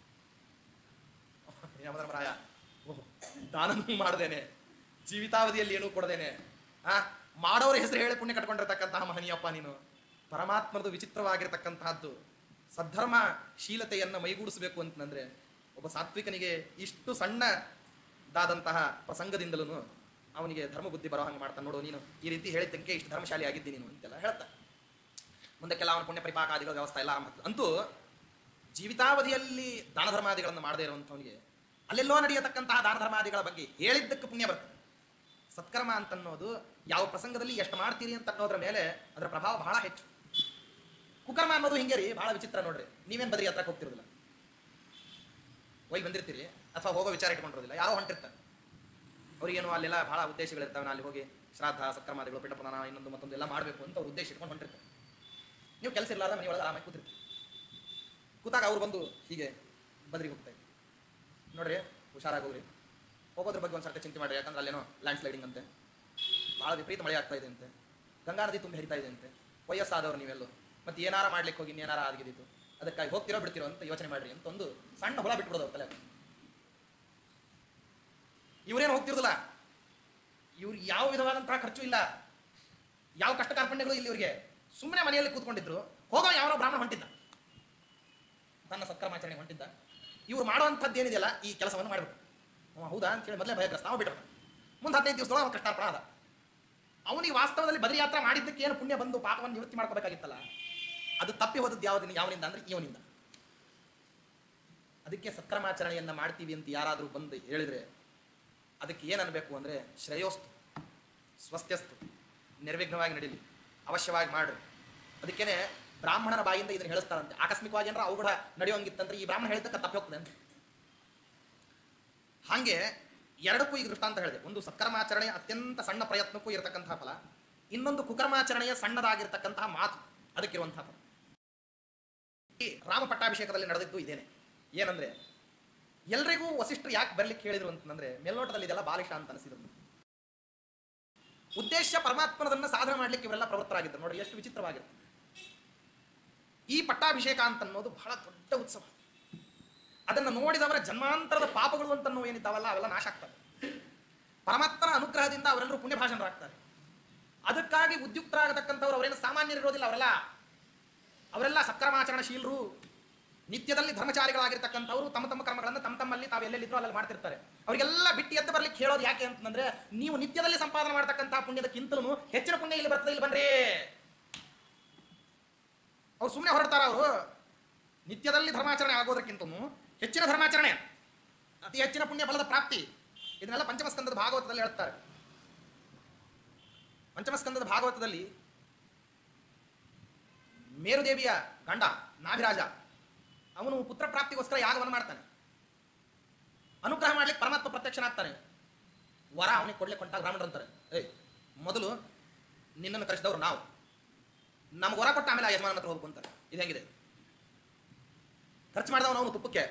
ಯಮಧರ್ಮರಾಯ ಓಹ್ ದಾನನೂ ಮಾಡ್ದೇನೆ, ಜೀವಿತಾವಧಿಯಲ್ಲಿ ಏನೂ ಕೊಡದೇನೆ, ಆ ಮಾಡೋರ ಹೆಸರು ಹೇಳಿ ಪುಣ್ಯ ಕಟ್ಕೊಂಡಿರ್ತಕ್ಕಂತಹ ಮಹನೀಯಪ್ಪ ನೀನು. ಪರಮಾತ್ಮನದು ವಿಚಿತ್ರವಾಗಿರ್ತಕ್ಕಂತಹದ್ದು. ಸದ್ಧರ್ಮ ಶೀಲತೆಯನ್ನು ಮೈಗೂಡಿಸಬೇಕು ಅಂತಂದ್ರೆ ಒಬ್ಬ ಸಾತ್ವಿಕನಿಗೆ ಇಷ್ಟು ಸಣ್ಣದಾದಂತಹ ಪ್ರಸಂಗದಿಂದಲೂ ಅವನಿಗೆ ಧರ್ಮ ಬುದ್ಧಿ ಬರೋ ಹಂಗೆ ಮಾಡ್ತಾನೆ. ನೋಡು ನೀನು ಈ ರೀತಿ ಹೇಳಿದ್ದಕ್ಕೆ ಇಷ್ಟು ಧರ್ಮಶಾಲಿ ಆಗಿದ್ದೀನಿ ನೀನು ಅಂತೆಲ್ಲ ಹೇಳ್ತಾ ಮುಂದಕ್ಕೆಲ್ಲ ಅವನ ಪುಣ್ಯ ಪರಿಪಾಕಾದಿಗಳ ವ್ಯವಸ್ಥೆ ಎಲ್ಲ ಆರಂಭ. ಅಂತೂ ಜೀವಿತಾವಧಿಯಲ್ಲಿ ದಾನ ಧರ್ಮಾದಿಗಳನ್ನು ಮಾಡದೇ ಇರುವಂಥವನಿಗೆ ಅಲ್ಲೆಲ್ಲೋ ನಡೆಯತಕ್ಕಂತಹ ದಾನ ಧರ್ಮಾದಿಗಳ ಬಗ್ಗೆ ಹೇಳಿದ್ದಕ್ಕೆ ಪುಣ್ಯ ಬರ್ತದೆ. ಸತ್ಕರ್ಮ ಅಂತನ್ನೋದು ಯಾವ ಪ್ರಸಂಗದಲ್ಲಿ ಎಷ್ಟು ಮಾಡ್ತೀರಿ ಅಂತ ಅನ್ನೋದ್ರ ಮೇಲೆ ಅದರ ಪ್ರಭಾವ ಬಹಳ ಹೆಚ್ಚು. ಕುಕರ್ಮ ಅನ್ನೋದು ಹಿಂಗೆ ರೀ, ಬಹಳ ವಿಚಿತ್ರ ನೋಡ್ರಿ. ನೀವೇನು ಬದ್ರಿ ಹತ್ರಕ್ಕೆ ಹೋಗ್ತಿರೋದಿಲ್ಲ, ಹೋಗಿ ಬಂದಿರ್ತೀರಿ ಅಥವಾ ಹೋಗೋ ವಿಚಾರ ಇಟ್ಕೊಂಡಿರೋದಿಲ್ಲ, ಯಾರೋ ಹೊಂಟಿರ್ತಾರೆ. ಅವ್ರಿಗೇನು ಅಲ್ಲೆಲ್ಲ ಬಹಳ ಉದ್ದೇಶಗಳಿರ್ತಾವೆ. ಅಲ್ಲಿ ಹೋಗಿ ಶ್ರಾದ್ದ ಸತ್ಕರ್ಮಾದಿಗಳು ಪಿಂಡ ಪ್ರದಾನ ಇನ್ನೊಂದು ಮತ್ತೊಂದು ಎಲ್ಲ ಮಾಡಬೇಕು ಅಂತ ಅವ್ರು ಉದ್ದೇಶ ಇಟ್ಕೊಂಡು ಹೊಂಟಿರ್ತಾರೆ. ನೀವು ಕೆಲಸ ಇರಲಾರ್ದ ಮನೆಯೊಳಗೆ ಆರಾಮಾಗಿ ಕೂತಿರ್ತೀರಿ. ಕೂತಾಗ ಅವ್ರು ಬಂದು ಹೀಗೆ ಬದ್ರಿಗೆ ಹೋಗ್ತಾ ಇದ್ರು ನೋಡ್ರಿ, ಹುಷಾರಾಗಿ ಹೋಗ್ರಿ, ಹೋಗೋದ್ರ ಬಗ್ಗೆ ಒಂದು ಸರ್ತಿ ಚಿಂತೆ ಮಾಡಿರಿ. ಯಾಕಂದ್ರೆ ಅಲ್ಲೇನೋ ಲ್ಯಾಂಡ್ ಸ್ಲೈಡಿಂಗ್ ಅಂತೆ, ಭಾಳ ವಿಪರೀತ ಮಳೆ ಆಗ್ತಾ ಇದೆ ಅಂತೆ, ಗಂಗಾ ನದಿ ತುಂಬ ಹರಿತಾ ಇದೆ ಅಂತೆ, ವಯಸ್ಸಾದವ್ರು ನೀವೆಲ್ಲೋ, ಮತ್ತೆ ಏನಾರ ಮಾಡ್ಲಿಕ್ಕೆ ಹೋಗಿ ಏನಾರ ಆಗಿದ್ದಿತ್ತು, ಅದಕ್ಕಾಗಿ ಹೋಗ್ತಿರೋ ಬಿಡ್ತಿರೋ ಅಂತ ಯೋಚನೆ ಮಾಡ್ರಿ ಅಂತ ಒಂದು ಸಣ್ಣ ಹೊಲ ಬಿಟ್ಬಿಡೋದು ಅವ್ರ ತಲೆ. ಇವರೇನು ಹೋಗ್ತಿರೋದಿಲ್ಲ, ಇವ್ರಿಗೆ ಯಾವ ವಿಧವಾದಂತಹ ಖರ್ಚು ಇಲ್ಲ, ಯಾವ ಕಷ್ಟ ಕಾರ್ಪಣ್ಯಗಳು ಇಲ್ಲಿ ಇವ್ರಿಗೆ. ಸುಮ್ಮನೆ ಮನೆಯಲ್ಲಿ ಕೂತ್ಕೊಂಡಿದ್ರು. ಹೋಗೋ ಯಾವನೋ ಬ್ರಾಹ್ಮಣ ಹೊಂಟಿದ್ದ, ತನ್ನ ಸತ್ಕರ್ಮಾಚರಣೆ ಹೊಂಟಿದ್ದ. ಇವ್ರು ಮಾಡುವಂಥದ್ದು ಏನಿದೆಯಲ್ಲ ಈ ಕೆಲಸವನ್ನು ಮಾಡಬೇಕು. ಹೌದಾ ಅಂತೇಳಿ ಮೊದಲೇ ಭಯಗ್ರಸ್ತ ಅವ ಬಿಟ್ಟು ಮುಂದೆ ಹದಿನೈದು ದಿವಸದೊಳಗೆ ಅವನು ಕಷ್ಟಾರ್ಪಣ ಅದ. ಅವನಿಗೆ ವಾಸ್ತವದಲ್ಲಿ ಬದರಿ ಯಾತ್ರೆ ಮಾಡಿದ್ದಕ್ಕೆ ಏನು ಪುಣ್ಯ ಬಂದು ಪಾಪವನ್ನು ನಿವೃತ್ತಿ ಮಾಡ್ಕೋಬೇಕಾಗಿತ್ತಲ್ಲ, ಅದು ತಪ್ಪಿ ಹೋದದ್ದು ಯಾವ್ದು ಯಾವನಿಂದ ಅಂದ್ರೆ ಇವನಿಂದ. ಅದಕ್ಕೆ ಸತ್ಕರ್ಮಾಚರಣೆಯನ್ನ ಮಾಡ್ತೀವಿ ಅಂತ ಯಾರಾದರೂ ಬಂದು ಹೇಳಿದ್ರೆ ಅದಕ್ಕೆ ಏನು ಅನ್ಬೇಕು ಅಂದ್ರೆ ಶ್ರೇಯೋಸ್ತು ಸ್ವಸ್ಥಸ್ತು, ನಿರ್ವಿಘ್ನವಾಗಿ ನಡೀಲಿ, ಅವಶ್ಯವಾಗಿ ಮಾಡ್ರಿ. ಅದಕ್ಕೇನೆ ಬ್ರಾಹ್ಮಣರ ಬಾಯಿಂದ ಇದನ್ನು ಹೇಳಿಸ್ತಾರಂತೆ. ಆಕಸ್ಮಿಕವಾಗಿ ಏನಾರ ಅವುಗಳ ನಡೆಯೋಂಗಿತ್ತಂದ್ರೆ ಈ ಬ್ರಾಹ್ಮಣ ಹೇಳಿದ್ದಕ್ಕೆ ತಪ್ಪಿ ಹೋಗ್ತದೆ ಅಂತ. ಹಾಗೆ ಎರಡಕ್ಕೂ ಈಗ ದೃಷ್ಟಾಂತ ಹೇಳಿದೆ. ಒಂದು ಸತ್ಕರ್ಮಾಚರಣೆಯ ಅತ್ಯಂತ ಸಣ್ಣ ಪ್ರಯತ್ನಕ್ಕೂ ಇರತಕ್ಕಂತಹ ಫಲ, ಇನ್ನೊಂದು ಕುಕರ್ಮಾಚರಣೆಯ ಸಣ್ಣದಾಗಿರ್ತಕ್ಕಂತಹ ಮಾತು ಅದಕ್ಕಿರುವಂತಹ ಫಲ. ಈ ರಾಮ ಪಟ್ಟಾಭಿಷೇಕದಲ್ಲಿ ನಡೆದಿದ್ದು ಇದೇನೆ. ಏನಂದ್ರೆ ಎಲ್ರಿಗೂ ವಸಿಷ್ಠರು ಯಾಕೆ ಬರ್ಲಿಕ್ಕೆ ಹೇಳಿದ್ರು ಅಂತಂದ್ರೆ ಮೇಲ್ನೋಟದಲ್ಲಿ ಇದೆಲ್ಲ ಬಾಲಿಶ ಅಂತ ಅನಿಸಿದ್ರು. ಉದ್ದೇಶ ಪರಮಾತ್ಮನದನ್ನ ಸಾಧನೆ ಮಾಡ್ಲಿಕ್ಕೆ ಇವರೆಲ್ಲ ಪ್ರವೃತ್ತರಾಗಿದ್ದರು. ನೋಡಿ ಎಷ್ಟು ವಿಚಿತ್ರವಾಗಿರುತ್ತೆ. ಈ ಪಟ್ಟಾಭಿಷೇಕ ಅಂತನ್ನೋದು ಬಹಳ ದೊಡ್ಡ ಉತ್ಸವ. ಅದನ್ನು ನೋಡಿದವರ ಜನ್ಮಾಂತರದ ಪಾಪಗಳು ಅಂತನ್ನೋ ಏನಿದ್ದಾವಲ್ಲ ಅವೆಲ್ಲ ನಾಶ ಆಗ್ತವೆ. ಪರಮಾತ್ಮನ ಅನುಗ್ರಹದಿಂದ ಅವರೆಲ್ಲರೂ ಪುಣ್ಯಭಾಜನರಾಗ್ತಾರೆ. ಅದಕ್ಕಾಗಿ ಉದ್ಯುಕ್ತರಾಗತಕ್ಕಂಥವ್ರು ಅವರೇನು ಸಾಮಾನ್ಯರಿರೋದಿಲ್ಲ. ಅವರೆಲ್ಲ ಅವರೆಲ್ಲ ಸತ್ಕರ್ಮಾಚರಣಶೀಲರು, ನಿತ್ಯದಲ್ಲಿ ಧರ್ಮಚಾರಿಗಳಾಗಿರ್ತಕ್ಕಂಥವ್ರು ತಮ್ಮ ತಮ್ಮ ಕರ್ಮಗಳನ್ನು ತಮ್ಮ ತಮ್ಮಲ್ಲಿ ತಾವು ಎಲ್ಲೆಲ್ಲಿದ್ರು ಅಲ್ಲಲ್ಲಿ ಮಾಡ್ತಿರ್ತಾರೆ. ಅವರಿಗೆಲ್ಲ ಬಿಟ್ಟು ಎದ್ದು ಬರ್ಲಿಕ್ಕೆ ಹೇಳೋದು ಯಾಕೆ ಅಂತಂದ್ರೆ ನೀವು ನಿತ್ಯದಲ್ಲಿ ಸಂಪಾದನೆ ಮಾಡ್ತಕ್ಕಂತಹ ಪುಣ್ಯದಕ್ಕಿಂತಲೂ ಹೆಚ್ಚಿನ ಪುಣ್ಯ ಇಲ್ಲಿ ಬರ್ತದೆ, ಇಲ್ಲಿ ಬನ್ರಿ. ಅವ್ರು ಸುಮ್ಮನೆ ಹೊರಡ್ತಾರ. ಅವರು ನಿತ್ಯದಲ್ಲಿ ಧರ್ಮಾಚರಣೆ ಆಗೋದಕ್ಕಿಂತಲೂ ಹೆಚ್ಚಿನ ಧರ್ಮಾಚರಣೆ, ಅತಿ ಹೆಚ್ಚಿನ ಪುಣ್ಯ ಫಲದ ಪ್ರಾಪ್ತಿ, ಇದನ್ನೆಲ್ಲ ಪಂಚಮಸ್ಕಂದದ ಭಾಗವತದಲ್ಲಿ ಹೇಳ್ತಾರೆ. ಪಂಚಮಸ್ಕಂದದ ಭಾಗವತದಲ್ಲಿ ಮೇರುದೇವಿಯ ಗಂಡ ನಾಭಿರಾಜ ಅವನು ಪುತ್ರ ಪ್ರಾಪ್ತಿಗೋಸ್ಕರ ಯಾಗವನ್ನು ಮಾಡ್ತಾನೆ. ಅನುಗ್ರಹ ಮಾಡ್ಲಿಕ್ಕೆ ಪರಮಾತ್ಮ ಪ್ರತ್ಯಕ್ಷನಾಗ್ತಾನೆ. ವರ ಅವನಿಗೆ ಕೊಡ್ಲಿಕ್ಕೆ ಹೊಂಟಾಗ ಬ್ರಾಹ್ಮಣರು ಅಂತಾರೆ, ಏಯ್ ಮೊದಲು ನಿನ್ನನ್ನು ಕರೆಸಿದವರು ನಾವು, ನಮ್ಗೆ ವರ ಕೊಟ್ಟ ಆಮೇಲೆ ಆ ಯಜಮಾನ ಹತ್ರ ಹೋಗ್ಬೇಕು ಅಂತಾರೆ. ಇದು ಹೆಂಗಿದೆ? ಖರ್ಚು ಮಾಡಿದವನು ಅವನು ತುಪ್ಪಕ್ಕೆ,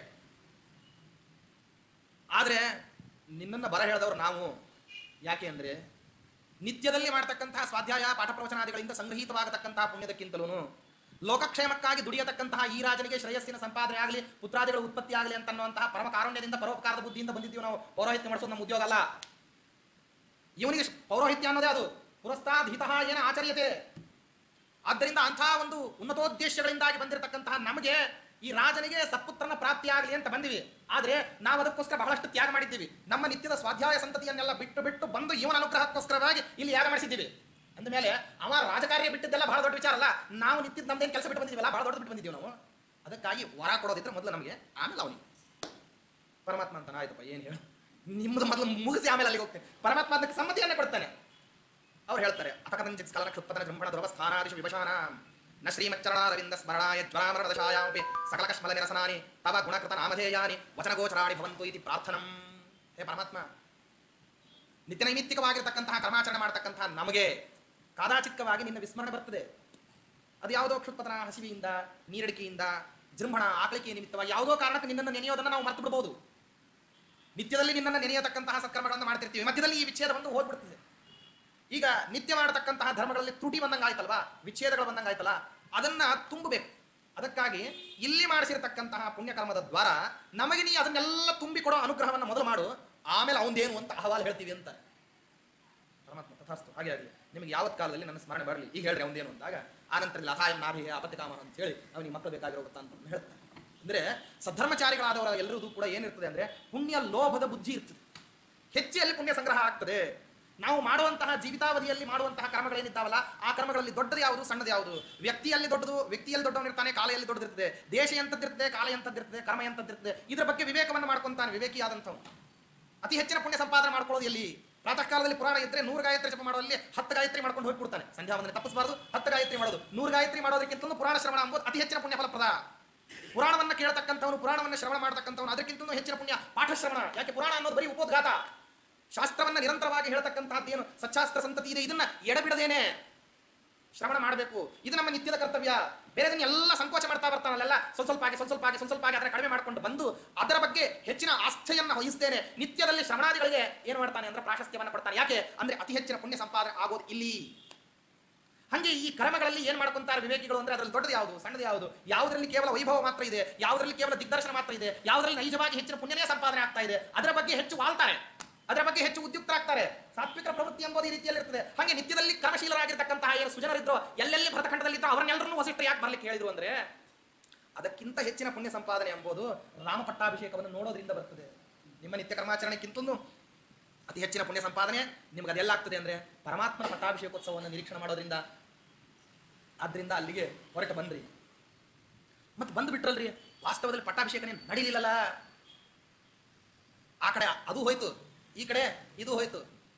ಆದರೆ ನಿನ್ನನ್ನು ಬರ ಹೇಳಿದವರು ನಾವು. ಯಾಕೆ ಅಂದರೆ ನಿತ್ಯದಲ್ಲಿ ಮಾಡ್ತಕ್ಕಂತಹ ಸ್ವಾಧ್ಯಾಯ ಪಾಠ ಪ್ರವಚನಾದಿಗಳಿಂದ ಸಂಗ್ರಹಿತವಾಗತಕ್ಕಂತಹ ಪುಣ್ಯದಕ್ಕಿಂತಲೂ ಲೋಕಕ್ಷೇಮಕ್ಕಾಗಿ ದುಡಿಯತಕ್ಕಂತಹ ಈ ರಾಜನಿಗೆ ಶ್ರೇಯಸ್ಸಿನ ಸಂಪಾದನೆ ಆಗಲಿ, ಪುತ್ರಾದಿಗಳ ಉತ್ಪತ್ತಿ ಆಗಲಿ ಅಂತನ್ನುವಂತಹ ಪರಮ ಕಾರುಣ್ಯದಿಂದ ಪರೋಪಕಾರದ ಬುದ್ಧಿಯಿಂದ ಬಂದಿದ್ದೀವಿ ನಾವು. ಪೌರೋಹಿತ್ಯ ಮಾಡಿಸೋದು ನಮ್ಮ ಉದ್ಯೋಗ ಅಲ್ಲ. ಇವನಿಗೆ ಪೌರೋಹಿತ್ಯ ಅನ್ನೋದೇ ಅದು ಪುರಸ್ತಾದ್ ಹಿತಃ ಏನ ಆಚರ್ಯತೆ. ಆದ್ದರಿಂದ ಅಂಥ ಒಂದು ಉನ್ನತೋದ್ದೇಶಗಳಿಂದಾಗಿ ಬಂದಿರತಕ್ಕಂತಹ ನಮಗೆ ಈ ರಾಜನಿಗೆ ಸತ್ಪುತ್ರನ ಪ್ರಾಪ್ತಿ ಆಗಲಿ ಅಂತ ಬಂದಿವಿ. ಆದರೆ ನಾವು ಅದಕ್ಕೋಸ್ಕರ ಬಹಳಷ್ಟು ತ್ಯಾಗ ಮಾಡಿದ್ದೀವಿ. ನಮ್ಮ ನಿತ್ಯದ ಸ್ವಾಧ್ಯಾಯ ಸಂತತಿಯನ್ನೆಲ್ಲ ಬಿಟ್ಟು ಬಿಟ್ಟು ಬಂದು ಇವನ ಅನುಗ್ರಹಕ್ಕೋಸ್ಕರವಾಗಿ ಇಲ್ಲಿ ಯಾಗ ಮಾಡಿಸಿದ್ದೀವಿ. ಅಂದಮೇಲೆ ಅವ ರಾಜಕಾರ್ಯ ಬಿಟ್ಟಿದ್ದೆಲ್ಲ ಬಹಳ ದೊಡ್ಡ ವಿಚಾರ ಅಲ್ಲ. ನಾವು ನಿತ್ಯದ ನಮ್ದೇನು ಕೆಲಸ ಬಿಟ್ಟು ಬಂದಿದ್ದೀವಲ್ಲ, ಬಹಳ ದೊಡ್ಡ ಬಿಟ್ಟು ಬಂದಿದ್ದೀವಿ ನಾವು. ಅದಕ್ಕಾಗಿ ವರ ಕೊಡೋದಿದ್ರೆ ಮೊದಲು ನಮಗೆ, ಆಮೇಲೆ ಅವನಿಗೆ. ಪರಮಾತ್ಮ ಅಂತಾನೆ, ಆಯ್ತಪ್ಪ ಏನು ಹೇಳು, ನಿಮ್ಮದು ಮೊದಲು ಮುಗಿಸಿ ಆಮೇಲೆ ಅಲ್ಲಿಗೆ ಹೋಗ್ತೇನೆ. ಪರಮಾತ್ಮ ಅದಕ್ಕೆ ಸಮ್ಮತಿಯನ್ನೇ ಕೊಡ್ತಾನೆ. ಅವ್ರು ಹೇಳ್ತಾರೆ, ಅತಕದಂಚಿತ್ ಸ್ಕಲನ ಕ್ಷುತ್ಪತನ ಜೃಂಭಣ ಧ್ರುವಸ್ಥಾನಾದಿಶು ವಿಭಶಾನ ನ ಶ್ರೀಮಚ್ಚರಣಾರವಿಂದ ಸ್ಮರಣಾಯ ಜ್ವರಾಮರದಶಾಯಾಮಪಿ ಸಕಲ ಕಶ್ಮಲ ನಿರಸನಾನಿ ತವ ಗುಣಕೃತ ನಾಮಧೇಯಾನಿ ವಚನಗೋಚರಾಣಿ ಭವಂತು ಇತಿ ಪ್ರಾರ್ಥನಂ. ಹೇ ಪರಮಾತ್ಮ, ನಿತ್ಯ ನೈಮಿತ್ತಿಕವಾಗಿರ್ತಕ್ಕಂತಹ ಕರ್ಮಾಚರಣೆ ಮಾಡತಕ್ಕಂತಹ ನಮಗೆ ಕಾದಾಚಿಕ್ಕವಾಗಿ ನಿನ್ನ ವಿಸ್ಮರಣೆ ಬರ್ತದೆ. ಅದು ಯಾವುದೋ ಕ್ಷುತ್ಪತನ, ಹಸಿವಿಯಿಂದ, ನೀರಡಿಕೆಯಿಂದ, ಜೃಂಭಣ, ಆಕಳಿಕೆಯ ನಿಮಿತ್ತವಾಗಿ ಯಾವುದೋ ಕಾರಣಕ್ಕೆ ನಿನ್ನನ್ನು ನೆನೆಯೋದನ್ನು ನಾವು ಮರ್ತು ಬಿಡಬಹುದು. ನಿತ್ಯದಲ್ಲಿ ನಿನ್ನನ್ನು ನೆನೆಯತಕ್ಕಂತಹ ಸತ್ಕರ್ಮಗಳನ್ನು ಮಾಡ್ತಿರ್ತೀವಿ, ಮಧ್ಯದಲ್ಲಿ ಈ ವಿಚ್ಛೇದ ಬಂದು ಹೋಗ್ಬಿಡ್ತದೆ. ಈಗ ನಿತ್ಯ ಮಾಡತಕ್ಕಂತಹ ಧರ್ಮಗಳಲ್ಲಿ ತ್ರುಟಿ ಬಂದಂಗೆ ಆಯ್ತಲ್ವಾ, ವಿಚ್ಛೇದಗಳು ಬಂದಂಗೆ ಆಯ್ತಲ್ಲ, ಅದನ್ನ ತುಂಬಬೇಕು. ಅದಕ್ಕಾಗಿ ಇಲ್ಲಿ ಮಾಡಿಸಿರತಕ್ಕಂತಹ ಪುಣ್ಯಕರ್ಮದ ದ್ವಾರ ನಮಗೆ ನೀ ಅದನ್ನೆಲ್ಲ ತುಂಬಿಕೊಡೋ ಅನುಗ್ರಹವನ್ನು ಮೊದಲು ಮಾಡು, ಆಮೇಲೆ ಅವನದೇನು ಅಂತ ಅಹವಾಲು ಹೇಳ್ತೀವಿ ಅಂತ. ಪರಮಾತ್ಮ ತಥಾಸ್ತು, ಹಾಗೆ ಆಗಲಿ. ನಿಮಗೆ ಯಾವತ್ ಕಾಲದಲ್ಲಿ ನನ್ನ ಸ್ಮರಣೆ ಬರಲಿ, ಈಗ ಹೇಳ್ರಿ ಅವನದೇನು ಅಂದಾಗ ಆನಂತರ ಲಹಾಯ ನಾಭಿ ಅಪತ್ಯಕಾಮ ಅಂತ ಹೇಳಿ ಅವನಿಗೆ ಮಕ್ಕಳು ಬೇಕಾಗಿರೋ ಗೊತ್ತಾ ಅಂತ ಹೇಳ್ತಾರೆ. ಅಂದ್ರೆ ಸದ್ಧರ್ಮಚಾರಿಗಳಾದವರ ಎಲ್ಲರದು ಕೂಡ ಏನಿರ್ತದೆ ಅಂದ್ರೆ ಪುಣ್ಯ ಲೋಭದ ಬುದ್ಧಿ ಇರ್ತದೆ, ಹೆಚ್ಚೆಯಲ್ಲಿ ಪುಣ್ಯ ಸಂಗ್ರಹ ಆಗ್ತದೆ. ನಾವು ಮಾಡುವಂತಹ ಜೀವಿತಾವಧಿಯಲ್ಲಿ ಮಾಡುವಂತಹ ಕರ್ಮಗಳೇನಿದ್ದಾವಲ್ಲ, ಆ ಕರ್ಮಗಳಲ್ಲಿ ದೊಡ್ಡದು ಯಾವುದು, ಸಣ್ಣದು ಯಾವುದು, ವ್ಯಕ್ತಿಯಲ್ಲಿ ದೊಡ್ಡದು, ವ್ಯಕ್ತಿಯಲ್ಲಿ ದೊಡ್ಡವನಿರ್ತಾನೆ, ಕಾಲೆಯಲ್ಲಿ ದೊಡ್ಡದಿರ್ತದೆ, ದೇಶ ಎಂತದ್ದಿರ್ತದೆ, ಕಾಲ ಎಂತದ್ದಿರ್ತದೆ, ಕರ್ಮ ಎಂತದ್ದಿರ್ತದೆ, ಇದರ ಬಗ್ಗೆ ವಿವೇಕವನ್ನು ಮಾಡ್ಕೊಂತಾನೆ ವಿವೇಕಿಯಾದಂಥವ್ನು. ಅತಿ ಹೆಚ್ಚಿನ ಪುಣ್ಯ ಸಂಪಾದನೆ ಮಾಡ್ಕೊಳ್ಳೋದು ಎಲ್ಲಿ? ಪ್ರಾತಃ ಕಾಲದಲ್ಲಿ ಪುರಾಣ ಇದ್ರೆ ನೂರು ಗಾಯತ್ರಿ ಜಪ ಮಾಡೋಲ್ಲಿ ಹತ್ತು ಗಾಯತ್ರಿ ಮಾಡ್ಕೊಂಡು ಹೋಗ್ಬಿಡ್ತಾನೆ. ಸಂಧ್ಯಾ ವಂದನೆ ತಪ್ಪಿಸಬಾರದು, ಹತ್ತು ಗಾಯತ್ರಿ ಮಾಡೋದು. ನೂರು ಗಾಯತ್ರಿ ಮಾಡೋದಕ್ಕಿಂತ ಪುರಾಣ ಶ್ರವಣ ಅಂಬೋದು ಅತಿ ಹೆಚ್ಚಿನ ಪುಣ್ಯ ಫಲಪ್ರದ. ಪುರಾಣವನ್ನು ಕೇಳತಕ್ಕಂಥವನು, ಪುರಾಣವನ್ನು ಶ್ರವಣ ಮಾಡತಕ್ಕಂಥವನು ಅದಕ್ಕಿಂತ ಹೆಚ್ಚಿನ ಪುಣ್ಯ ಪಾಠ ಶ್ರವಣ. ಯಾಕೆ? ಪುರಾಣ ಅನ್ನೋದು ಬರೀ ಉಪೋದ್ಘಾತ. ಶಾಸ್ತ್ರವನ್ನ ನಿರಂತರವಾಗಿ ಹೇಳ್ತಕ್ಕಂತಹದ್ದೇನು ಸಚ್ಚಾಸ್ತ್ರ ಸಂತತಿ ಇದೆ, ಇದನ್ನ ಎಡಬಿಡದೇನೆ ಶ್ರವಣ ಮಾಡಬೇಕು. ಇದು ನಮ್ಮ ನಿತ್ಯದ ಕರ್ತವ್ಯ. ಬೇರೆದನ್ನ ಎಲ್ಲ ಸಂಕೋಚ ಮಾಡ್ತಾ ಬರ್ತಾನಲ್ಲ, ಸ್ವಲ್ಪ ಸ್ವಲ್ಪ ಆಗಿ ಸ್ವಲ್ಪ ಸ್ವಲ್ಪ ಆಗಿ ಸ್ವಲ್ಪ ಸ್ವಲ್ಪ ಆಗಿ ಅದರ ಕಡಿಮೆ ಮಾಡ್ಕೊಂಡು ಬಂದು ಅದರ ಬಗ್ಗೆ ಹೆಚ್ಚಿನ ಆಸ್ಥೆಯನ್ನ ವಹಿಸ್ತೇನೆ. ನಿತ್ಯದಲ್ಲಿ ಶ್ರವಣಾದಿಗಳಿಗೆ ಏನು ಮಾಡ್ತಾನೆ ಅಂದ್ರೆ ಪ್ರಾಶಸ್ತ್ಯವನ್ನ ಕೊಡ್ತಾನೆ. ಯಾಕೆ ಅಂದ್ರೆ ಅತಿ ಹೆಚ್ಚಿನ ಪುಣ್ಯ ಸಂಪಾದನೆ ಆಗೋದು ಇಲ್ಲಿ. ಹಂಗೆ ಈ ಕರ್ಮಗಳಲ್ಲಿ ಏನ್ ಮಾಡ್ಕೊಂತಾರೆ ವಿವೇಕಿಗಳು ಅಂದ್ರೆ ಅದರಲ್ಲಿ ದೊಡ್ಡದು ಯಾವುದು, ಸಣ್ಣದು ಯಾವುದು, ಯಾವುದರಲ್ಲಿ ಕೇವಲ ವೈಭವ ಮಾತ್ರ ಇದೆ, ಯಾವುದರಲ್ಲಿ ಕೇವಲ ದಿಗ್ದರ್ಶನ ಮಾತ್ರ ಇದೆ, ಯಾವುದರಲ್ಲಿ ನೈಜವಾಗಿ ಹೆಚ್ಚಿನ ಪುಣ್ಯನೇ ಸಂಪಾದನೆ ಆಗ್ತಾ ಇದೆ, ಅದರ ಬಗ್ಗೆ ಹೆಚ್ಚು ವಾಳ್ತಾರೆ, ಅದರ ಬಗ್ಗೆ ಹೆಚ್ಚು ಉದ್ಯುಕ್ತರಾಗ್ತಾರೆ. ಸಾತ್ವಿಕ ಪ್ರವೃತ್ತಿ ಎಂಬುದು ಈ ರೀತಿಯಲ್ಲಿ ಇರ್ತದೆ. ಹಾಗೆ ನಿತ್ಯದಲ್ಲಿ ಕರ್ಮಶೀಲರಾಗಿರ್ತಕ್ಕಂತಹ ಏನು ಸುಜನರಿದ್ರು, ಎಲ್ಲೆಲ್ಲಿ ಭರತಖಂಡದಲ್ಲಿದ್ರು ಅವರನ್ನೆಲ್ಲರನ್ನೂ ವಸಿಷ್ಠರು ಯಾಕೆ ಬರ್ಲಿಕ್ಕೆ ಹೇಳಿದ್ರು ಅಂದ್ರೆ ಅದಕ್ಕಿಂತ ಹೆಚ್ಚಿನ ಪುಣ್ಯ ಸಂಪಾದನೆ ಎಂಬುದು ರಾಮ ಪಟ್ಟಾಭಿಷೇಕವನ್ನು ನೋಡೋದ್ರಿಂದ ಬರ್ತದೆ. ನಿಮ್ಮ ನಿತ್ಯ ಕರ್ಮಾಚರಣೆಗಿಂತಲೂ ಅತಿ ಹೆಚ್ಚಿನ ಪುಣ್ಯ ಸಂಪಾದನೆ ನಿಮ್ಗೆ ಅದೆಲ್ಲಾಗ್ತದೆ ಅಂದ್ರೆ ಪರಮಾತ್ಮನ ಪಟ್ಟಾಭಿಷೇಕೋತ್ಸವವನ್ನು ನಿರೀಕ್ಷಣೆ ಮಾಡೋದ್ರಿಂದ. ಆದ್ರಿಂದ ಅಲ್ಲಿಗೆ ಹೊರಟು ಬಂದ್ರಿ, ಮತ್ತೆ ಬಂದು ಬಿಟ್ರಲ್ರಿ, ವಾಸ್ತವದಲ್ಲಿ ಪಟ್ಟಾಭಿಷೇಕನೇ ನಡೀಲಿಲ್ಲಲ್ಲ. ಆ ಕಡೆ ಅದು ಹೋಯ್ತು, ಈ ಕಡೆ ಇದು ಹೋಯ್ತು.